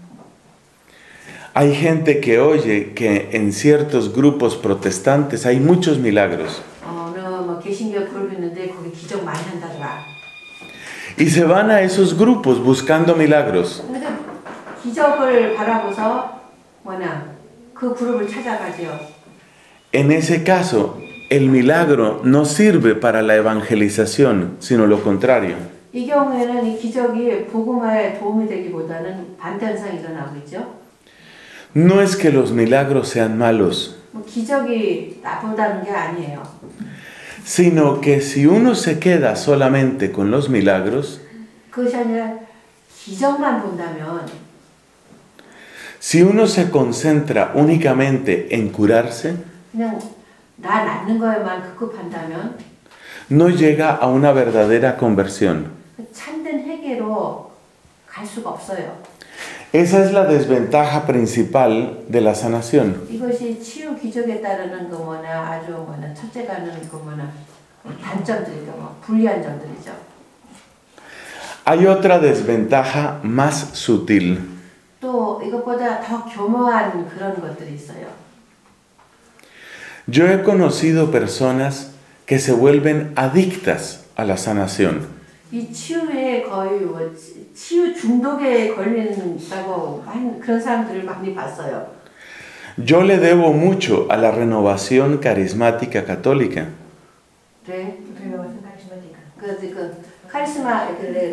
Hay gente que oye que en ciertos grupos protestantes hay muchos milagros. 어느 개신교 그룹이 있는데 거기 기적 많이 한다더라. Y se van a esos grupos buscando milagros. 근데 기적을 바라보서 그 그룹을 찾아가지요. En ese caso, el milagro no sirve para la evangelización, sino lo contrario. 이 경우에는 이 기적이 복음화에 도움이 되기보다는 반대 현상이 일어나고 있죠. No es que los milagros sean malos, 기적이 나쁘다는 게 아니에요. sino que si uno se queda solamente con los milagros, 그것이 아니라 기적만 본다면 si uno se concentra únicamente en curarse, 그냥 나 낫는 거에만 급급한다면 no llega a una verdadera conversión. 참된 회개로 갈 수가 없어요. Esa es la desventaja principal de la sanación. 이것이 치유 기적에 따르는 아주 첫째가는 단점들이죠. 불리한 점들이죠. Hay otra desventaja más sutil. 또 이것보다 더 교묘한 그런 것들이 있어요. Yo he conocido personas que se vuelven adictas a la sanación. 이 치유에 거의 치유 중독에 걸린다고 그런 사람들을 많이 봤어요. Yo le debo mucho a la renovación carismática católica. 네, 그 카리스마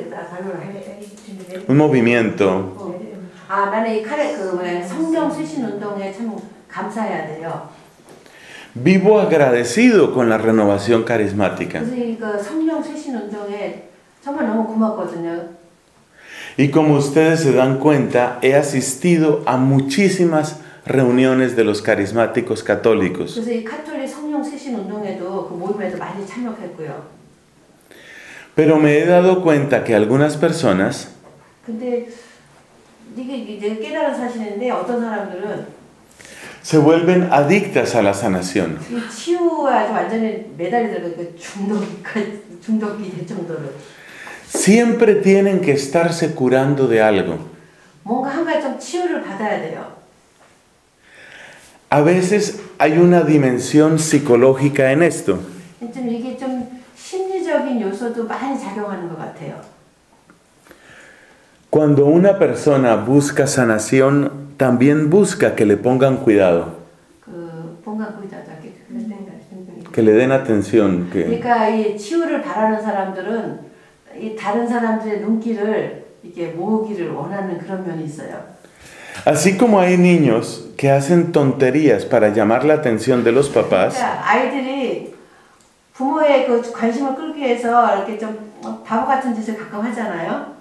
Un movimiento. 나는 이 성경 쇄신 운동에 참 감사해야 돼요. Vivo agradecido con la renovación carismática. 그래서 이 성경 쇄신 운동에 정말 너무 고맙거든요. Y como ustedes se dan cuenta, he asistido a muchísimas reuniones de los carismáticos católicos. 그래서 이 카톨릭 성령 쇄신 운동에도 그 모임에도 많이 참여했고요. Pero me he dado cuenta que algunas personas 근데 이게 깨달은 사실인데 어떤 사람들은 se vuelven adictas a la sanación. 이 치유에 아주 완전히 매달리더라고요. 그 중독이 될 정도로. Siempre tienen que estarse curando de algo. 뭔가 한 가지 좀 치유를 받아야 돼요. A veces hay una dimensión psicológica en esto. 좀 이게 좀 심리적인 요소도 많이 작용하는 것 같아요. Cuando una persona busca sanación, también busca que le pongan cuidado, que le den atención. 그러니까 이 치유를 바라는 사람들은 이 다른 사람들의 눈길을 이렇게 모으기를 원하는 그런 면이 있어요. Así como hay niños que hacen tonterías para llamar la atención de los papás, 그러니까 아이들이 부모의 그 관심을 끌기 위해서 이렇게 좀 바보 같은 짓을 가끔 하잖아요.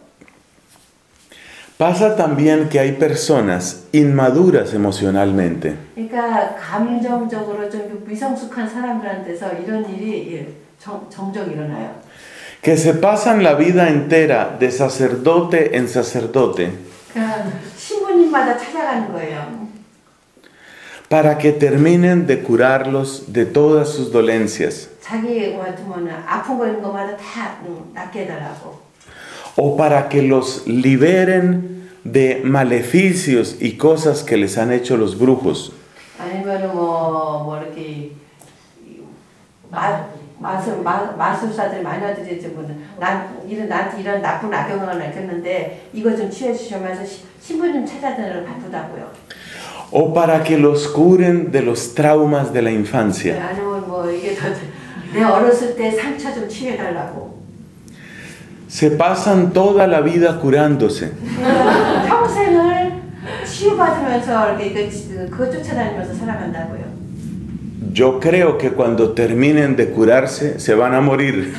pasa también que hay personas inmaduras emocionalmente. 그러니까 감정적으로 좀 미성숙한 사람들한테서 이런 일이 종종 일어나요. Que se pasan la vida entera de sacerdote en sacerdote 그러니까 신부님마다 찾아가는 거예요. para que terminen de curarlos de todas sus dolencias. 자기 같으면 아픈 거 있는 것마다 다 낫게 해달라고. O para que los liberen de maleficios y cosas que les han hecho los brujos. 아니면은 뭐 이렇게 마술사들 마녀들이 나한테 이런 나쁜 악영향을 남겼는데 이거 좀 치유해 주시면서 신부님 찾아다니는 바쁘다고요. O para que los curen de los traumas de la infancia. 아니면 뭐 이게 내 어렸을 때 상처 좀 치유해 달라고. Se pasan toda la vida curándose. 평생을 치유받으면서 이렇게 그거 쫓아다니면서 살아간다고요. Yo creo que cuando terminen de curarse se van a morir.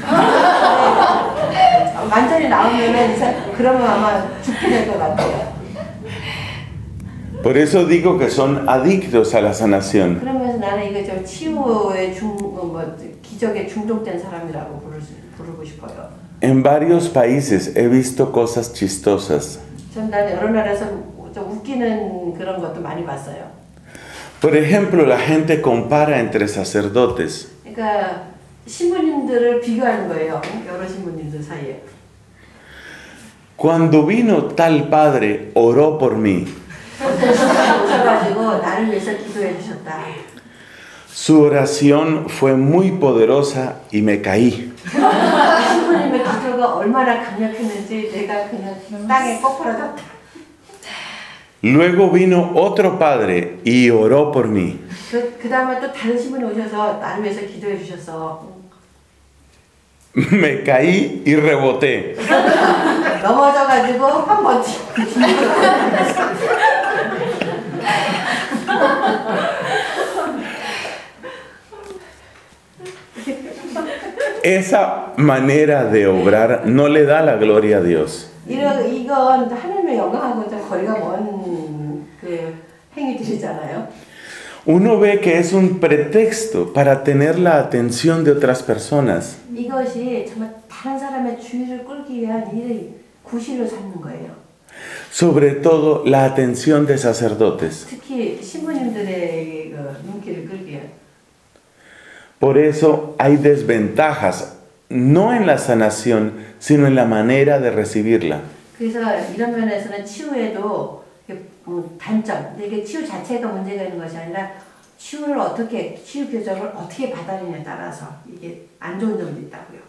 완전히 나오면은 그러면 아마 죽게 될 것 같아요. Por eso digo que son adictos a la sanación. 그러면서 나는 이거 좀 치유의 기적에 중독된 사람이라고 부르고 싶어요. En varios países he visto cosas chistosas. 전 나는 여러 나라에서 좀 웃기는 그런 것도 많이 봤어요. Por ejemplo, la gente compara entre sacerdotes. 그러니까 신부님들을 비교하는 거예요. 여러 신부님들 사이에. Cuando vino tal padre, oró por mí. 오셔가지고 나를 위해서 기도해 주셨다. Su oración fue muy poderosa y me caí. 신부님의 기도가 얼마나 강력했는지 내가 그냥 땅에 꼬꾸라졌다. Luego vino otro padre y oró por mí. 그 다음에 또 다른 신부님 오셔서 나를 위해서 기도해 주셔서 Me caí y reboté. 넘어져가지고 한 번 Esa manera de obrar no le da la gloria a Dios. 이건 하나님의 영광하고 좀 거리가 먼 그 행위들이잖아요. Uno ve que es un pretexto para tener la atención de otras personas. 이것이 정말 다른 사람의 주의를 끌기 위한 일의 구실로 삼는 거예요. Sobre todo la atención de sacerdotes. 특히 신부님들의 그 눈길을 끌기 위한. Por eso hay desventajas, no en la sanación, sino en la manera de recibirla. 그래서 이런 면에서는 치유에도 단점, 근데 이게 치유 자체가 문제가 있는 것이 아니라 치유 교정을 어떻게 받아들이냐에 따라서 이게 안 좋은 점도 있다고요.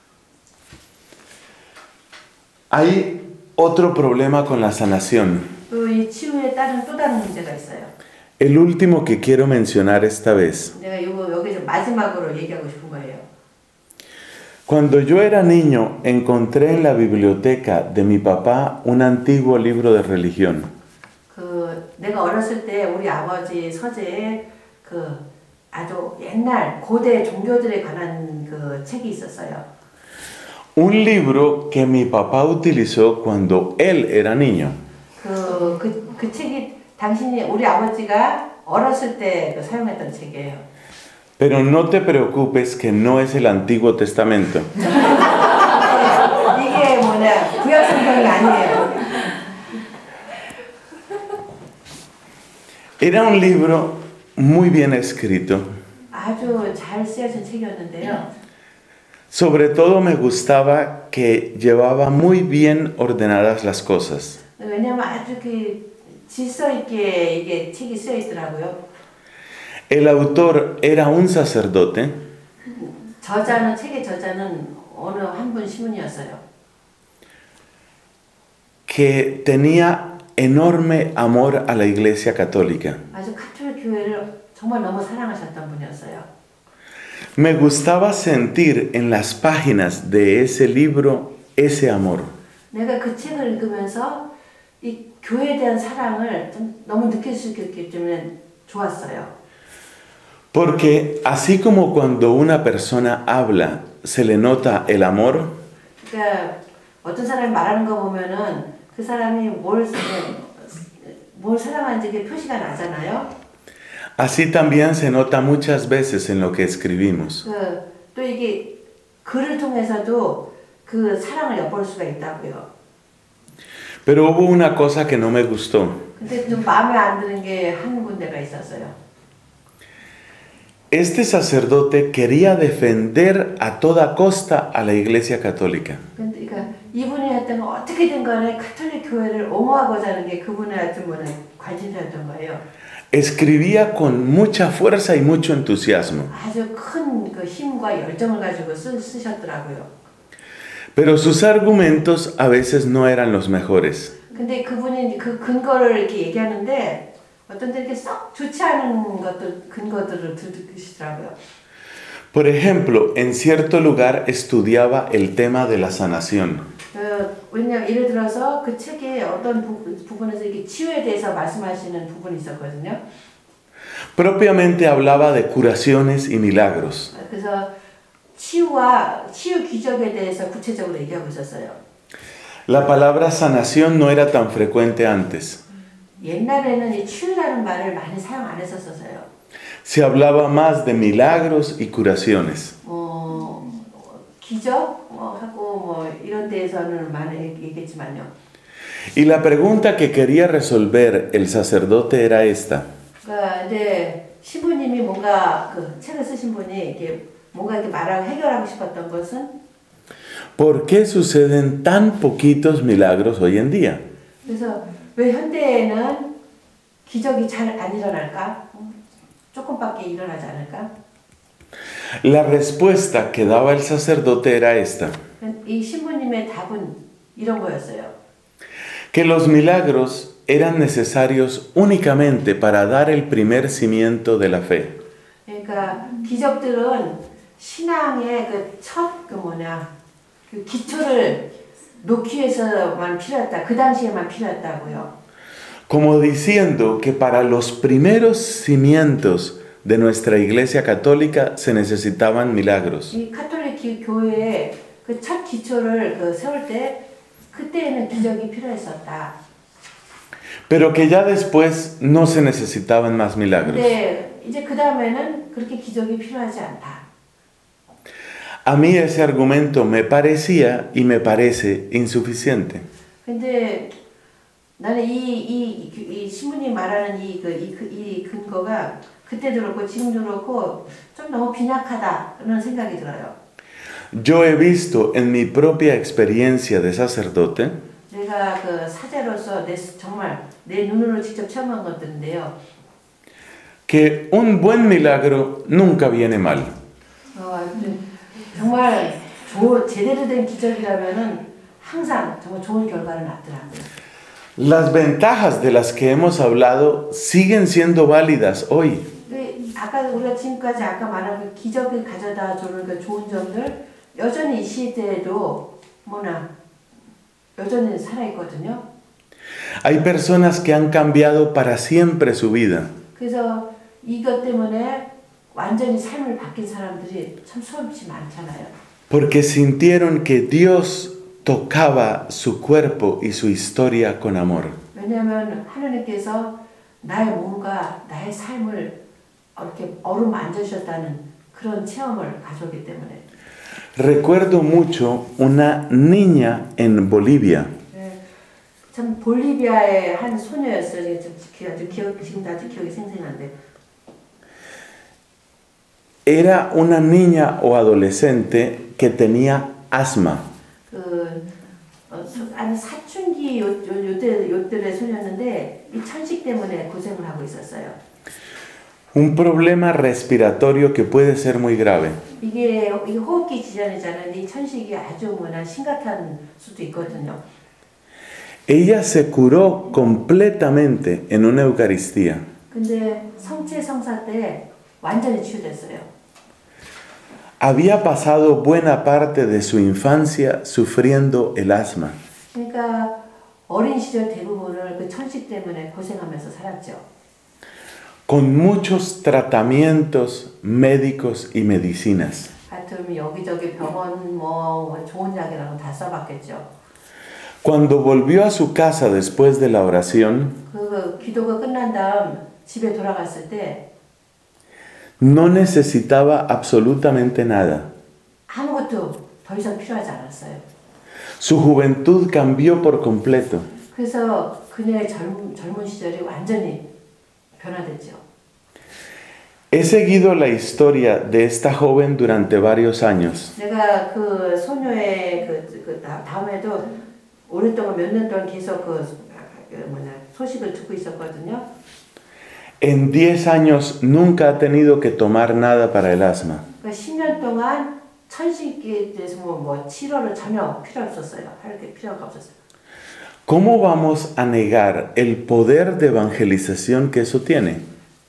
Hay otro problema con la sanación. 또 이 치유에 따른 또 다른 문제가 있어요. El último que quiero mencionar esta vez. 내가 여기서 마지막으로 얘기하고 싶은 거예요. Cuando yo era niño, encontré en la biblioteca de mi papá un antiguo libro de religión. 내가 어렸을 때 우리 아버지 서재에 그 아주 옛날 고대 종교들에 관한 그 책이 있었어요. Un libro que mi papá utilizó cuando él era niño. 그 책이 우리 아버지가 어렸을 때 사용했던 책이에요. Pero no te preocupes que no es el Antiguo Testamento. 이게 구약 성경이 아니에요. Era un libro muy bien escrito. 아주 잘 쓰여진 책이었는데요. Sobre todo me gustaba que llevaba muy bien ordenadas las cosas. 왜냐면 아주 질서 있게 이게 책이 쓰여 있더라고요. El autor era un sacerdote. 책의 저자는 어느 한 분 신문이었어요. Que tenía enorme amor a la Iglesia Católica. 아주 카톨릭 교회를 정말 너무 사랑하셨던 분이었어요. Me gustaba sentir en las páginas de ese libro ese amor. 내가 그 책을 읽으면서 이 교회에 대한 사랑을 좀 너무 느낄 수 있기 때문에 좋았어요. Porque así como cuando una persona habla se le nota el amor. 그러니까 어떤 사람이 말하는 거 보면은 그 사람이 뭘 사랑하는지 그 표시가 나잖아요. Así también se nota muchas veces en lo que escribimos. 또 이게 글을 통해서도 그 사랑을 엿볼 수가 있다고요. Pero hubo una cosa que no me gustó. 근데 좀 마음에 안 드는 게 한 군데가 있었어요. Este sacerdote quería defender a toda costa a la Iglesia Católica. 그러니까 이분이 했던 건 어떻게든 간에 가톨릭 교회를 옹호하고자 하는 게 그분의 관심사였던 거예요. Escribía con mucha fuerza y mucho entusiasmo. 아주 큰 그 힘과 열정을 가지고 쓰셨더라고요. Pero sus argumentos a veces no eran los mejores. 근데 그분이 그 근거를 이렇게 얘기하는데 어떤 때 이렇게 썩 좋지 않은 근거들을 들으시더라고요. Por ejemplo, en cierto lugar estudiaba el tema de la sanación. 왜냐면 예를 들어서 그 책에 어떤 부분에서 이렇게 치유에 대해서 말씀하시는 부분이 있었거든요. Propiamente hablaba de curaciones y milagros. 그래서 치유 기적에 대해서 구체적으로 얘기하고 있었어요. La palabra sanación no era tan frecuente antes. 옛날에는 이 치유라는 말을 많이 사용 안 했었어요. Se hablaba más de milagros y curaciones. 기적 하고 이런 데에서는 많이 얘기했지만요. Y la pregunta que quería resolver el sacerdote era esta. 그러니까 이제 신부님이 뭔가 그 책을 쓰신 분이 이렇게 뭔가 이렇게 말하고 해결하고 싶었던 것은 ¿Por qué suceden tan poquitos milagros hoy en día? 그래서 왜 현대에는 기적이 잘 안 일어날까? 조금밖에 일어나지 않을까? La respuesta que daba el sacerdote era esta, 이 신부님의 답은 이런 거였어요. que los milagros eran necesarios únicamente para dar el primer cimiento de la fe. 그러니까 기적들은 신앙의 그 기초를 놓기 위해서만 필요했다. 그 당시에만 필요했다고요. Como diciendo que para los primeros cimientos de nuestra iglesia católica se necesitaban milagros. 이 카톨릭 교회의 그 첫 기초를 세울 때 그때에는 기적이 필요했었다. Pero que ya después no se necesitaban más milagros. 네, 이제 그 다음에는 그렇게 기적이 필요하지 않다. A mí ese argumento me parecía y me parece insuficiente. 근데 나는 이 신부님 말하는 이 근거가 그때도 그렇고 지금도 그렇고 좀 너무 빈약하다는 생각이 들어요. Yo he visto en mi propia experiencia de sacerdote 내가 그 사제로서 정말 내 눈으로 직접 체험한 것들인데요. que un buen milagro nunca viene mal. 정말 제대로 된 기적이라면은 항상 정말 좋은 결과를 낳더라고요. Las ventajas de las que hemos hablado siguen siendo válidas hoy. 아까 우리가 지금까지 아까 말한 그 기적을 가져다 주는 그 좋은 점들 여전히 이 시대에도 여전히 살아 있거든요. Hay personas que han cambiado para siempre su vida. 그래서 이것 때문에 완전히 삶을 바뀐 사람들이 참 수없이 많잖아요. Porque sintieron que Dios tocaba su cuerpo y su historia con amor. 왜냐하면 하나님께서 나의 몸과 나의 삶을 이렇게 어루만져 주셨다는 그런 체험을 가져오기 때문에. Recuerdo mucho una niña en Bolivia. 네, 참 볼리비아의 한 소녀였어요. 지금도 아주 기억이 생생한데. Era una niña o adolescente que tenía asma. 사춘기 요때의 소녀였는데 이 천식 때문에 고생을 하고 있었어요. Un problema respiratorio que puede ser muy grave. 이게 호흡기 질환이잖아요. 이 천식이 아주 심각한 수도 있거든요. Ella se curó completamente en una Eucaristía. 근데 성체 성사 때 완전히 치유됐어요. Había pasado buena parte de su infancia sufriendo el asma. 그러니까 어린 시절 대부분을 그 천식 때문에 고생하면서 살았죠. Con muchos tratamientos médicos y medicinas. 하여튼 여기저기 병원 좋은 약이라고 다 써봤겠죠. Cuando volvió a su casa después de la oración, 그 기도가 끝난 다음 집에 돌아갔을 때 no necesitaba absolutamente nada. 아무것도 더 이상 필요하지 않았어요. Su juventud cambió por completo. 그래서 그녀의 젊은 시절이 완전히 변화됐죠. He seguido la historia de esta joven durante varios años. 내가 그 소녀의 다음에도 오랫동안 몇 년 동안 계속 소식을 듣고 있었거든요. En 10 años nunca ha tenido que tomar nada para el asma. 10년 동안 천식에 대해서 치료를 전혀 필요 없었어요. 할 게 필요가 없었어요. ¿Cómo vamos a negar el poder de evangelización que eso tiene?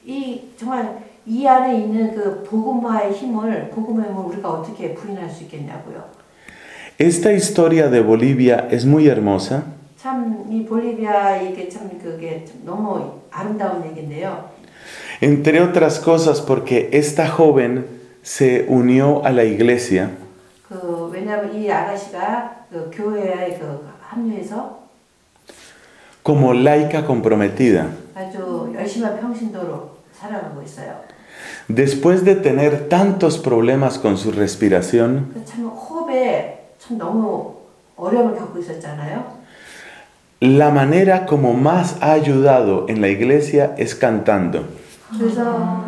정말 이 안에 있는 그 복음의 힘을 우리가 어떻게 부인할 수 있겠냐고요. Esta historia de Bolivia es muy hermosa. 참 이 볼리비아 이게 참 그게 너무 아름다운 얘기인데요. Entre otras cosas porque esta joven se unió a la iglesia. 왜냐하면 이 아가씨가 교회에 합류해서 como laica comprometida. 아주 열심한 평신도로 살아가고 있어요. Después de tener tantos problemas con su respiración, 참 호흡에 참 너무 어려움을 겪고 있었잖아요. la manera como más ha ayudado en la iglesia es cantando. 그래서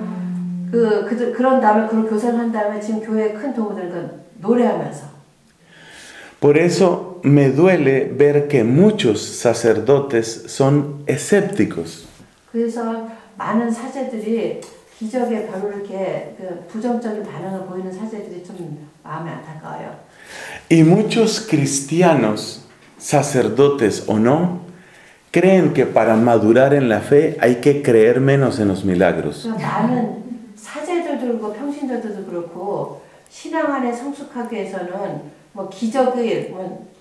그런 다음에 그런 교사를 한 다음에 지금 교회에 큰 도움을 되는 건 노래하면서. Por eso me duele ver que muchos sacerdotes son escépticos. 그래서 많은 사제들이 기적에 별로 이렇게 그 부정적인 반응을 보이는 사제들이 좀 마음이 안타까워요. Y muchos cristianos, sacerdotes o no, creen que para madurar en la fe hay que creer menos en los milagros. 많은 사제들도 그렇고 평신도들도 그렇고 신앙 안에 성숙하기 위해서는 뭐 기적은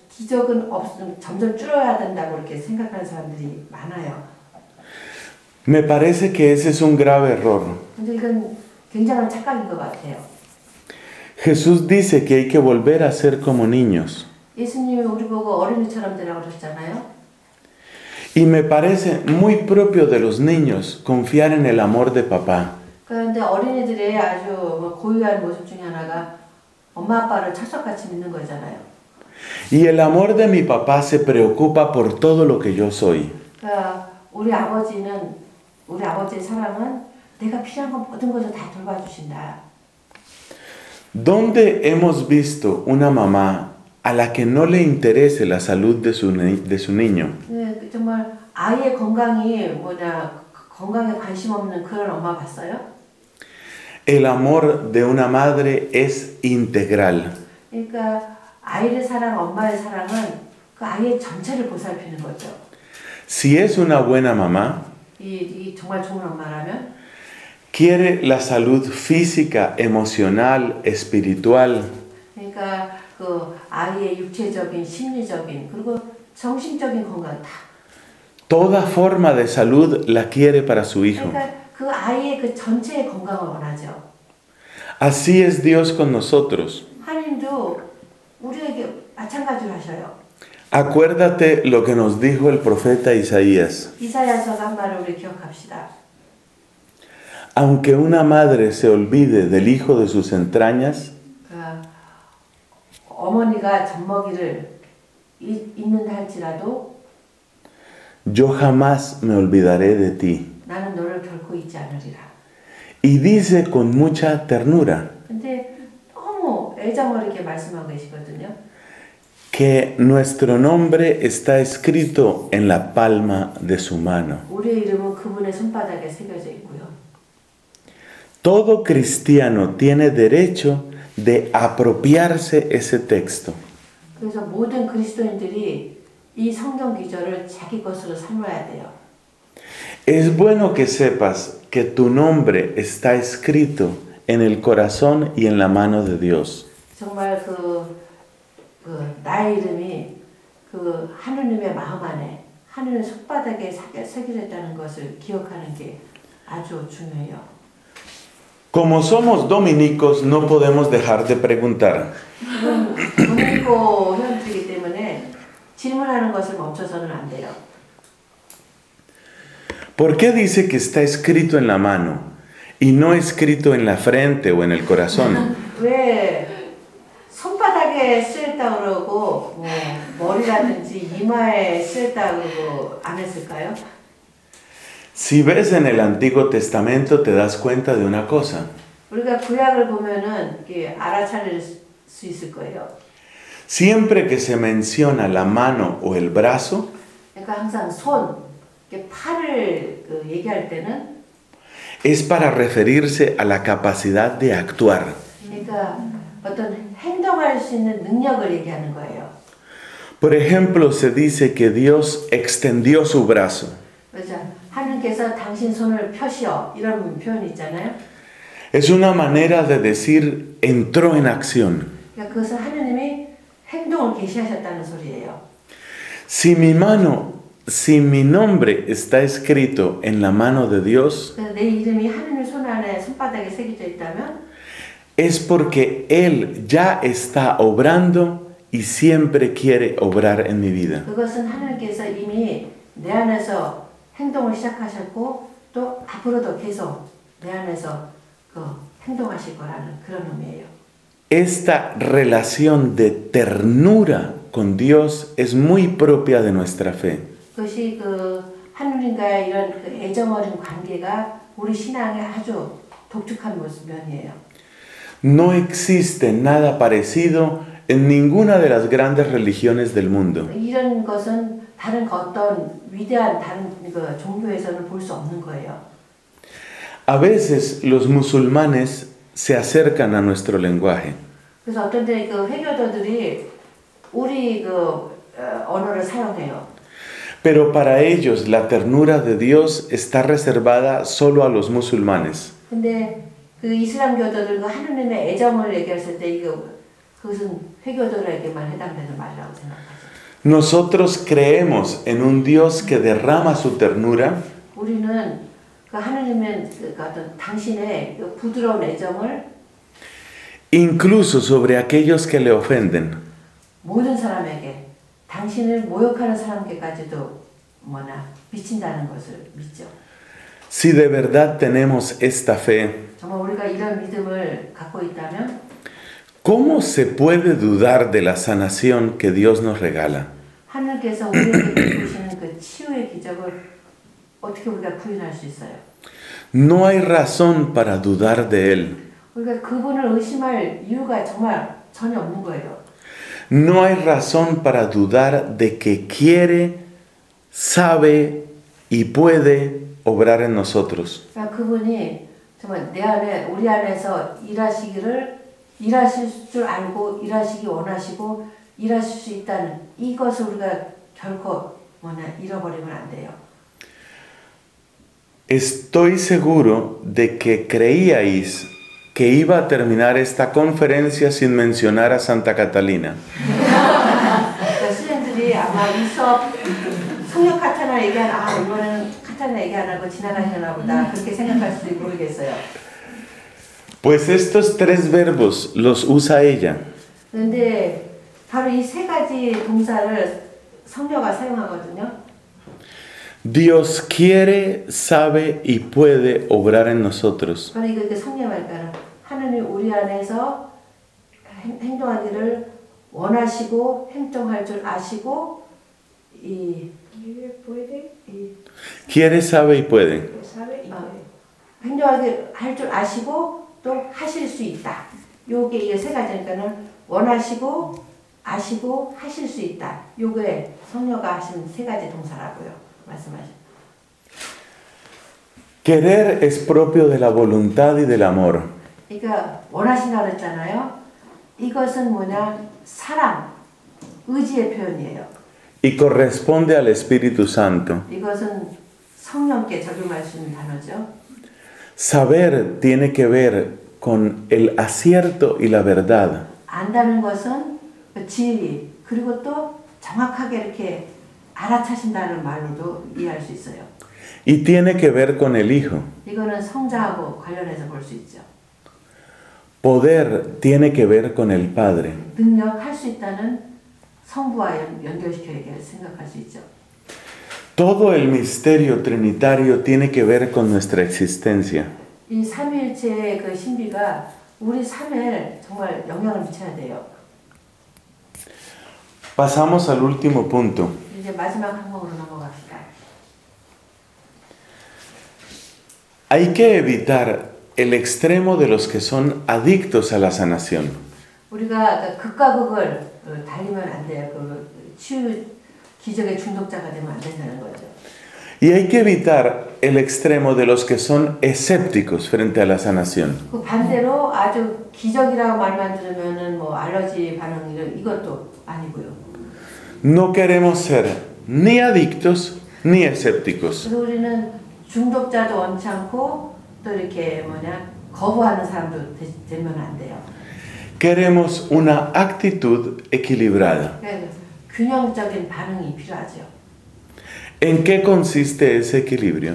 점점 줄어야 된다고 이렇게 생각하는 사람들이 많아요. Me parece que ese es un grave error. 근데 이건 굉장한 착각인 것 같아요. Jesús dice que hay que volver a ser como niños. 예수님이 우리 보고 어린이처럼 되라고 그러셨잖아요. Y me parece muy propio de los niños confiar en el amor de papá. 그런데 어린이들의 아주 고유한 모습 중에 하나가 엄마 아빠를 철석같이 믿는 거잖아요. Y el amor de mi papá se preocupa por todo lo que yo soy. 그러니까 우리 아버지의 사랑은 내가 필요한 건 모든 것을 다 돌봐주신다. ¿Dónde hemos visto una mamá a la que no le interese la salud de su niño? 네, 정말 아이의 건강에 관심 없는 그런 엄마 봤어요? El amor de una madre es integral. 그러니까 아이를 사랑, 엄마의 사랑은 그 아이의 전체를 보살피는 거죠. Si es una buena mamá, 이 정말 좋은 엄마라면 quiere la salud física, emocional, espiritual. 그러니까 그 아이의 육체적인, 심리적인 그리고 정신적인 건강 다. Toda forma de salud la quiere para su hijo. 그러니까 그 아이의 그 전체의 건강을 원하죠. Así es Dios con nosotros. 하나님도 우리에게 마찬가지로 하셔요. Acuérdate lo que nos dijo el profeta Isaías. 이사야서가 한 말을 우리 기억합시다. Aunque una madre se olvide del hijo de sus entrañas, 어머니가 젖먹이를 잊는다 할지라도 yo jamás me olvidaré de ti. 나는 너를 결코 잊지 않으리라. Y dice con mucha ternura 근데 너무 애정 어리게 말씀하고 계시거든요. que nuestro nombre está escrito en la palma de su mano. 우리의 이름은 그분의 손바닥에 새겨져 있고요. Todo cristiano tiene derecho de apropiarse ese texto. 그래서 모든 그리스도인들이 이 성경 기절을 자기 것으로 삼아야 돼요. Es bueno que sepas que tu nombre está escrito en el corazón y en la mano de Dios. 정말 나의 이름이 그 하느님의 마음 안에 하느님의 손바닥에 새겨져 있다는 것을 기억하는 게 아주 중요해요. Como somos dominicos, no podemos dejar de preguntar. 도미니코 회원들이기 때문에 질문하는 것을 멈춰서는 안 돼요. ¿Por qué dice que está escrito en la mano y no escrito en la frente o en el corazón? 왜 손바닥에 쓰였다 그러고 뭐 머리라든지 이마에 쓰였다 그러고 안 했을까요? Si ves en el Antiguo Testamento te das cuenta de una cosa. 우리가 구약을 보면은 알아차릴 수 있을 거예요. Siempre que se menciona la mano o el brazo, 그러니까 항상 팔을 얘기할 때는 es para referirse a la capacidad de actuar. 그러니까 어떤 행동할 수 있는 능력을 얘기하는 거예요. Por ejemplo, se dice que Dios extendió su brazo. 그렇죠. 하나님께서 당신 손을 펴시어 이런 표현이 있잖아요. Es una manera de decir entró en acción. 그러니까 그것은 하나님이 행동을 계시하셨다는 소리예요. Si mi nombre está escrito en la mano de Dios, 내 이름이 하나님 손 안에 손바닥에 새겨져 있다면 es porque Él ya está obrando y siempre quiere obrar en mi vida. 그것은 하나님께서 이미 내 안에서 행동을 시작하셨고 또 앞으로도 계속 내 안에서 행동하실 거라는 그런 의미예요. Esta relación de ternura con Dios es muy propia de nuestra fe. 그것이 하느님과의 이런 애정 어린 관계가 우리 신앙의 아주 독특한 면이에요. No existe nada parecido en ninguna de las grandes religiones del mundo. 이런 것은 다른 어떤 위대한 다른 종교에서는 볼 수 없는 거예요. A veces los musulmanes se acercan a nuestro lenguaje. 그래서 어떤 때 그 회교도들이 우리 언어를 사용해요. Pero para ellos la ternura de Dios está reservada solo a los musulmanes. 근데 그 이슬람 교도들과 하느님의 애정을 얘기했을 때 그것은 회교도들에게만 해당되는 말이라고 생각하죠. Nosotros creemos en un Dios que derrama su ternura 우리는 그 하느님의 어떤 당신의 그 부드러운 애정을 incluso sobre aquellos que le ofenden. 모든 사람에게 당신을 모욕하는 사람에게까지도 미친다는 것을 믿죠. Si de verdad tenemos esta fe, 정말 우리가 이런 믿음을 갖고 있다면 ¿cómo se puede dudar de la sanación que Dios nos regala? 하늘께서 우리에게 베푸시는 그 치유의 기적을 어떻게 우리가 부인할 수 있어요? No hay razón para dudar de Él. 우리가 그분을 의심할 이유가 정말 전혀 없는 거예요. No hay razón para dudar de que quiere, sabe y puede obrar en nosotros. 그러니까 그분이 정말 내 안에 우리 안에서 일하실 줄 알고 일하시기 원하시고 일하실 수 있다는 이것을 우리가 결코 잃어버리면 안 돼요. Estoy seguro de que creíais que iba a terminar esta conferencia sin mencionar a Santa Catalina. 수련들이 아마 이 수업 성령 카타나 얘기하는 이거는 카타나 얘기 안 하고 지나가시나 보다 그렇게 생각할 수도 모르겠어요. Pues estos tres verbos los usa ella. 그런데 바로 이 세 가지 동사를 성녀가 사용하거든요. Dios quiere, sabe y puede obrar en nosotros. 바로 이거 성녀 말까는 하느님 우리 안에서 행동하기를 원하시고 행동할 줄 아시고 Quiere, sabe y puede. 행동하기 할 줄 아시고 또 하실 수 있다. 요게 이게 세 가지니까는 원하시고 아시고 하실 수 있다. 요게 성녀가 하신 세 가지 동사라고요. 말씀하신. Querer es propio de la voluntad y del amor. 그러니까 원하신다고 했잖아요. 이것은 사랑, 의지의 표현이에요. Y corresponde al Espíritu Santo. 이것은 성령께 적용할 수 있는 단어죠. Saber tiene que ver con el acierto y la verdad. 안다는 것은 진리 그리고 또 정확하게 이렇게 알아차신다는 말로도 이해할 수 있어요. Y tiene que ver con el Hijo. 이거는 성자하고 관련해서 볼 수 있죠. Poder tiene que ver con el Padre. 능력 할 수 있다는 성부와 연결시켜 생각할 수 있죠. Todo el misterio trinitario tiene que ver con nuestra existencia. 이 삼위일체의 그 신비가 우리 삶에 정말 영향을 미쳐야 돼요. Pasamos al último punto. 이제 마지막 항목으로 넘어갑시다. Hay que evitar el extremo de los que son adictos a la sanación. 우리가 극과 극을 달리면 안 돼요. 치유 기적의 중독자가 되면 안 된다는 거죠. Y hay que evitar el extremo de los que son escépticos frente a la sanación. 그 반대로 아주 기적이라고 말만 들으면은 알러지 반응 이것도 아니고요. No queremos ser ni adictos ni escépticos. 그래서 우리는 중독자도 원치 않고 또 이렇게 거부하는 사람도 되면 안 돼요. Queremos una actitud equilibrada. 균형적인 반응이 필요하죠. ¿En qué consiste ese equilibrio?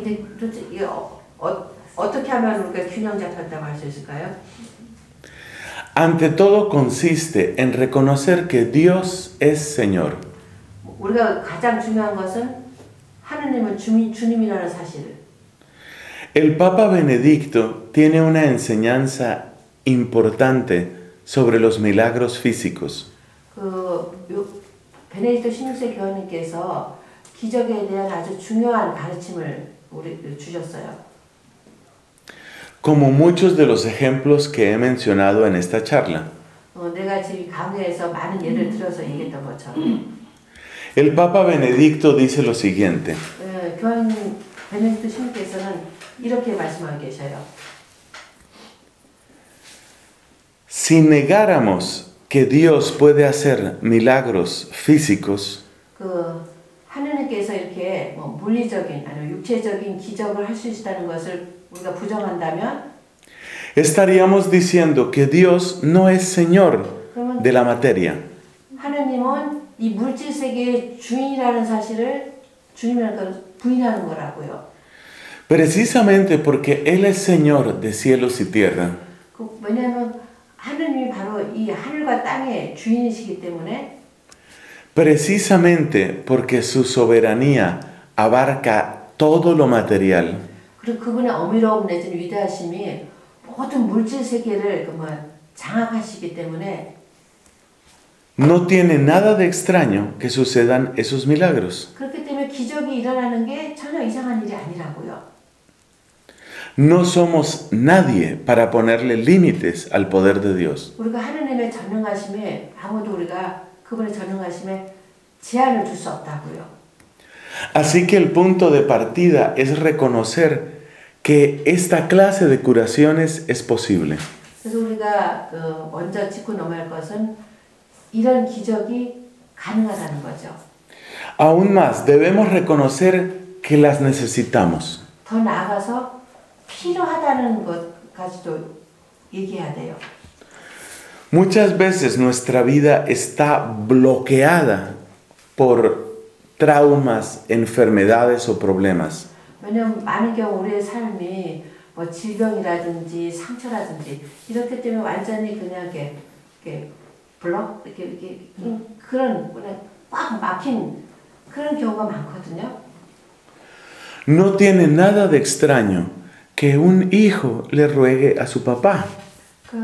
어떻게 하면 우리가 균형 잡혔다고 할 수 있을까요? Ante todo consiste en reconocer que Dios es Señor. 우리가 가장 중요한 것은 하느님은 주님이라는 사실을. El Papa Benedicto tiene una enseñanza importante sobre los milagros físicos. 베네딕토 16세 교황님께서 기적에 대한 아주 중요한 가르침을 주셨어요. Como muchos de los ejemplos que he mencionado en esta charla. 내가 지금 강의에서 많은 예를 들어서 얘기했던 것처럼. El Papa Benedicto dice lo siguiente. 교황님 베네딕토 16세는 이렇게 말씀하고 계셔요. Si negáramos que Dios puede hacer milagros físicos, 그 하느님께서 이렇게 뭐 물리적인 아니면 육체적인 기적을 할 수 있다는 것을 우리가 부정한다면 estaríamos diciendo que Dios no es Señor de la materia. 하느님은 이 물질 세계의 주인이라는 사실을 주님이라는 걸 부인하는 거라고요. Precisamente porque Él es Señor de cielos y tierra, 왜냐하면 하느님이 바로 이 하늘과 땅의 주인이시기 때문에 precisamente porque su soberanía abarca todo lo material, 그리고 그분의 어미로움 내지는 위대하심이 모든 물질 세계를 장악하시기 때문에 no tiene nada de extraño que sucedan esos milagros. 그렇기 때문에 기적이 일어나는 게 전혀 이상한 일이 아니라고요. No somos nadie para ponerle límites al poder de Dios. 우리가 하느님의 전능하심에 아무도 우리가 그분의 전능하심에 제한을 줄 수 없다고요. Así que el punto de partida es reconocer que esta clase de curaciones es posible. 그래서 우리가 먼저 짚고 넘어갈 것은 이런 기적이 가능하다는 거죠. Aún más, debemos reconocer que las necesitamos. 더 나아가서 필요하다는 것까지도 얘기해야 돼요. Muchas veces nuestra vida está bloqueada por traumas, enfermedades o problemas. 왜냐하면 많은 경우 우리의 삶이 뭐 질병이라든지 상처라든지 이렇기 때문에 완전히 그냥 이렇게 블럭 이렇게 그런 그냥 꽉 막힌 그런 경우가 많거든요. No tiene nada de extraño que un hijo le ruegue a su papá. 그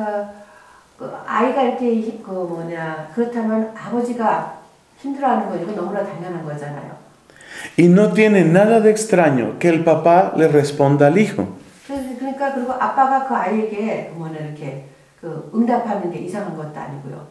아이가 이렇게 그렇다면 아버지가 힘들어하는 거 이거 너무나 당연한 거잖아요. Y no tiene nada de extraño que el papá le responda al hijo. 그러니까 그리고 아빠가 그 아이에게 이렇게 응답하는 게 이상한 것도 아니고요.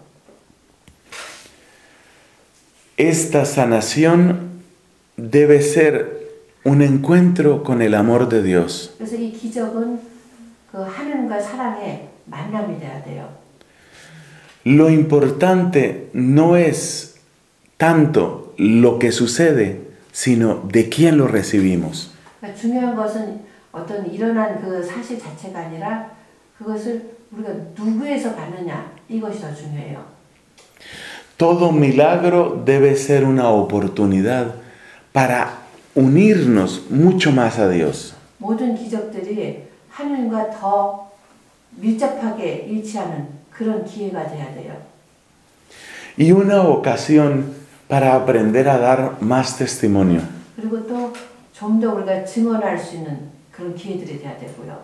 Esta sanación debe ser un encuentro con el amor de Dios. 그래서 이 기적은 그 하나님과 사랑의 만남이 돼야 돼요. Lo importante no es tanto lo que sucede, sino de quién lo recibimos. 그러니까 중요한 것은 어떤 일어난 그 사실 자체가 아니라 그것을 우리가 누구에서 받느냐 이것이 더 중요해요. Todo milagro debe ser una oportunidad para unirnos mucho más a Dios. 모든 기적들이 하나님과 더 밀접하게 일치하는 그런 기회가 돼야 돼요. Y una ocasión para aprender a dar más testimonio. 그리고 또 좀 더 우리가 증언할 수 있는 그런 기회들이 돼야 되고요.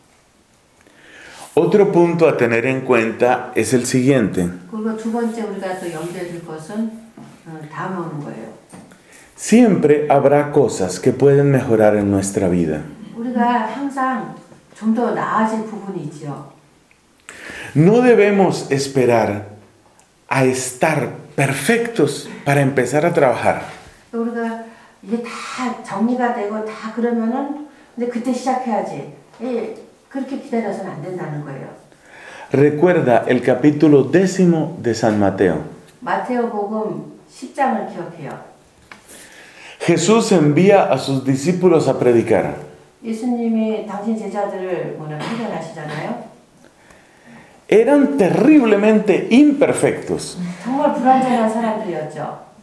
Otro punto a tener en cuenta es el siguiente. 그리고 두 번째 우리가 또 염두에 둘 것은 다음에 오는 거예요. Siempre habrá cosas que pueden mejorar en nuestra vida. 우리가 항상 좀 더 나아질 부분이 있죠. No debemos esperar a estar perfectos para empezar a trabajar. 우리가 이게 다 정리가 되고 다 그러면은 근데 그때 시작해야지. 그렇게 기다려서는 안 된다는 거예요. Recuerda el capítulo 10 de San Mateo. 마테오복음 10장을 기억해요. Jesús envía a sus discípulos a predicar. 예수님이 당신 제자들을 파견하시잖아요. Eran terriblemente imperfectos. 정말 불완전한 사람들이었죠.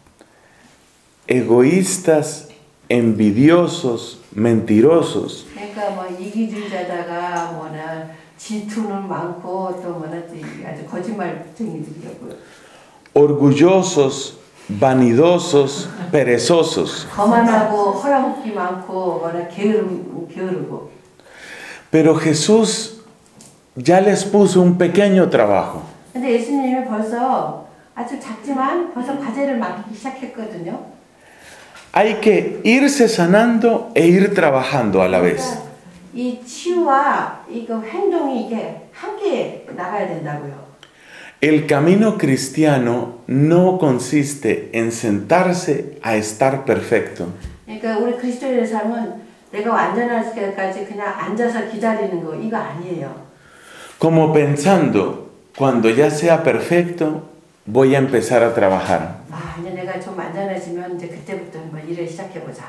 Egoístas, envidiosos, mentirosos. 그러니까 이기주의자다가 질투는 많고 또 아주 거짓말쟁이들이었고요. Orgullosos, vanidosos, perezosos. 거만하고 허영기 많고 게으르고. Pero Jesús ya les puso un pequeño trabajo. 근데 예수님이 벌써 아주 작지만 벌써 과제를 맡기기 시작했거든요. Hay que irse sanando e ir trabajando a la vez. 이 치유와 이거 행동이 이게 함께 나가야 된다고요. El camino cristiano no consiste en sentarse a estar perfecto. 그러니까 우리 그리스도인의 삶은 내가 완전할 때까지 그냥 앉아서 기다리는 거 이거 아니에요. Como pensando, cuando ya sea perfecto, voy a empezar a trabajar. 아, 이제 내가 좀 완전해지면 이제 그때부터 뭐 일을 시작해보자.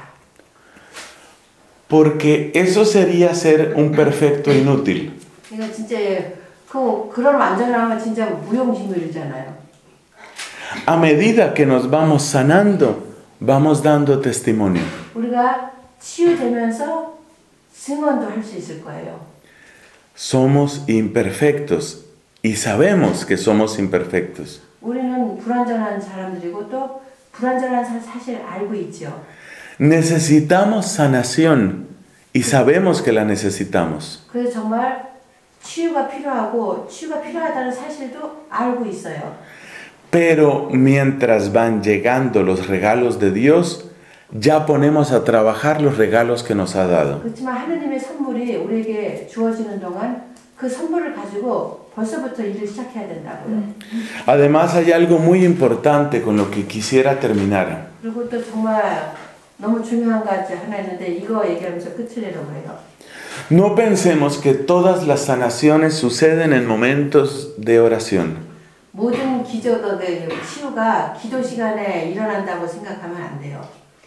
Porque eso sería ser un perfecto inútil. 이거 진짜 그런 완전함은 진짜 무용지물이잖아요. A medida que nos vamos sanando, vamos dando testimonio. 우리가 치유되면서 증언도 할 수 있을 거예요. Somos imperfectos y sabemos que somos imperfectos. 우리는 불완전한 사람들이고 또 불완전한 사실 알고 있죠. Necesitamos sanación y sabemos que la necesitamos. 그래서 정말 치유가 필요하고 치유가 필요하다는 사실도 알고 있어요. Pero mientras van llegando los regalos de Dios, ya ponemos a trabajar los regalos que nos ha dado. 그렇지만 하느님의 선물이 우리에게 주어지는 동안 그 선물을 가지고 벌써부터 일을 시작해야 된다고요. Además hay algo muy importante con lo que quisiera terminar. 그리고 또 정말 너무 중요한 가지 하나 있는데 이거 얘기하면서 끝을 내려고 해요. No pensemos que todas las sanaciones suceden en momentos de oración. 모든 치유가 기도 시간에 일어난다고 생각하면 안 돼요.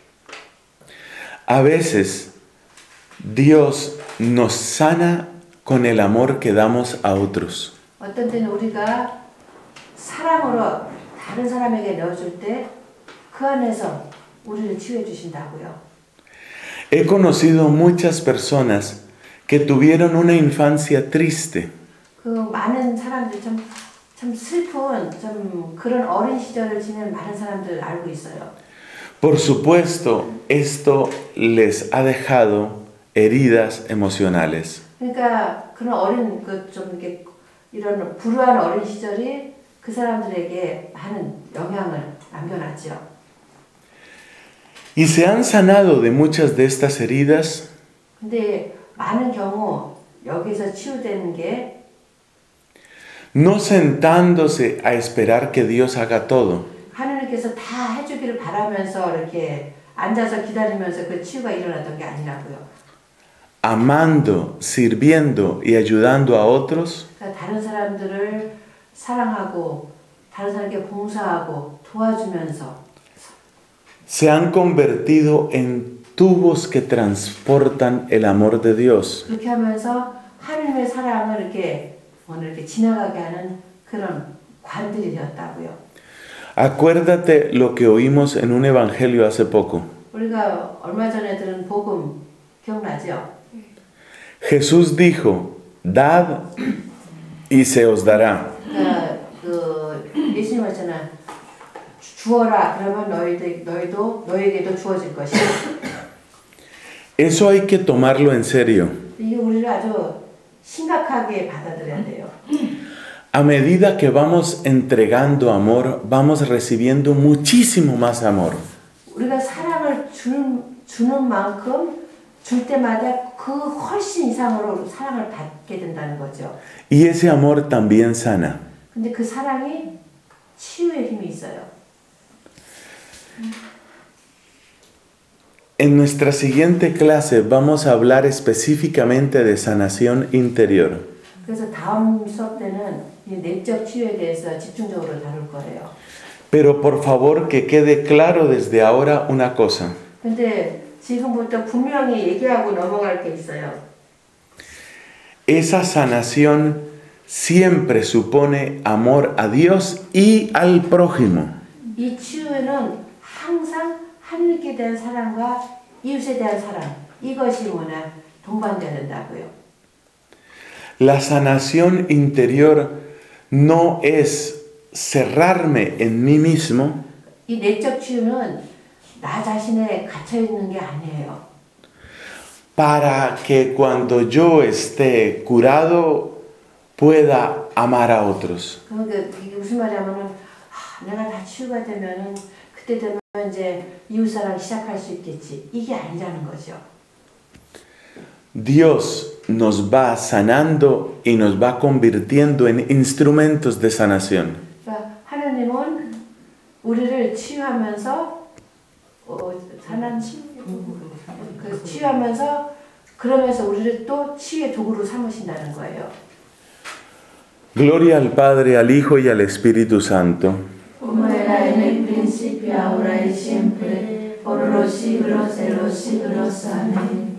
A veces Dios nos sana con el amor que damos a otros. 어떤 때는 우리가 사랑으로 다른 사람에게 넣어줄 때 그 안에서 우리를 치유해 주신다고요. He conocido muchas personas que tuvieron una infancia triste. 그 많은 사람들 참 슬픈 좀 그런 어린 시절을 지낸 많은 사람들 알고 있어요. Por supuesto, esto les ha dejado heridas emocionales. 그러니까 그런 좀 이렇게 이런 불우한 어린 시절이 그 사람들에게 많은 영향을 남겨놨죠. Y se han sanado de muchas de estas heridas. 근데 많은 경우 여기서 치유되는 게 no sentándose a esperar que Dios haga todo. 하느님께서 다 해주기를 바라면서 이렇게 앉아서 기다리면서 그 치유가 일어났던 게 아니라고요. Amando, sirviendo y ayudando a otros. 그러니까 다른 사람들을 사랑하고 다른 사람에게 봉사하고 도와주면서 se han convertido en tubos que transportan el amor de Dios. 그렇게 하면서 하느님의 사랑을 이렇게 지나가게 하는 그런 관들이 되었다고요. Acuérdate lo que oímos en un evangelio hace poco. 우리가 얼마 전에 들은 복음 기억나죠? Jesús dijo, dad y se os dará. 예수님 하잖아. 주어라 그러면 너에게도 주어질 것이야. Eso hay que tomarlo en serio. 이게 우리를 아주 심각하게 받아들여야 돼요. A medida que vamos entregando amor, vamos recibiendo muchísimo más amor. 우리가 사랑을 주는 만큼 줄 때마다 그 훨씬 이상으로 사랑을 받게 된다는 거죠. Y ese amor también sana. 근데 그 사랑이 치유의 힘이 있어요. En nuestra siguiente clase vamos a hablar específicamente de sanación interior. 그래서 다음 수업 때는 이 내적 치유에 대해서 집중적으로 다룰 거예요. Pero por favor que quede claro desde ahora una cosa. 근데 지금부터 분명히 얘기하고 넘어갈 게 있어요. Esa sanación siempre supone amor a Dios y al prójimo. 이 치유에는 항상 하느님께 대한 사랑과 이웃에 대한 사랑 이것이 동반돼야 된다고요. La sanación interior no es cerrarme en mí mismo. 이 내적 치유는 나 자신에 갇혀 있는 게 아니에요. Para que cuando yo esté curado pueda amar a otros. 그러니까 이게 무슨 말이냐면은 내가 다 치유가 되면은 그때 되면 이제 이웃사랑 시작할 수 있겠지. 이게 아니라는 거죠. Dios nos va sanando y nos va convirtiendo en instrumentos de sanación. 그러니까 하나님은 우리를 치유하면서 그 치유하면서 그러면서 우리를 또 치유의 도구로 삼으신다는 거예요. Gloria al Padre, al Hijo y al Espíritu Santo. Como era en el principio, ahora y siempre, por los siglos de los siglos. Amén.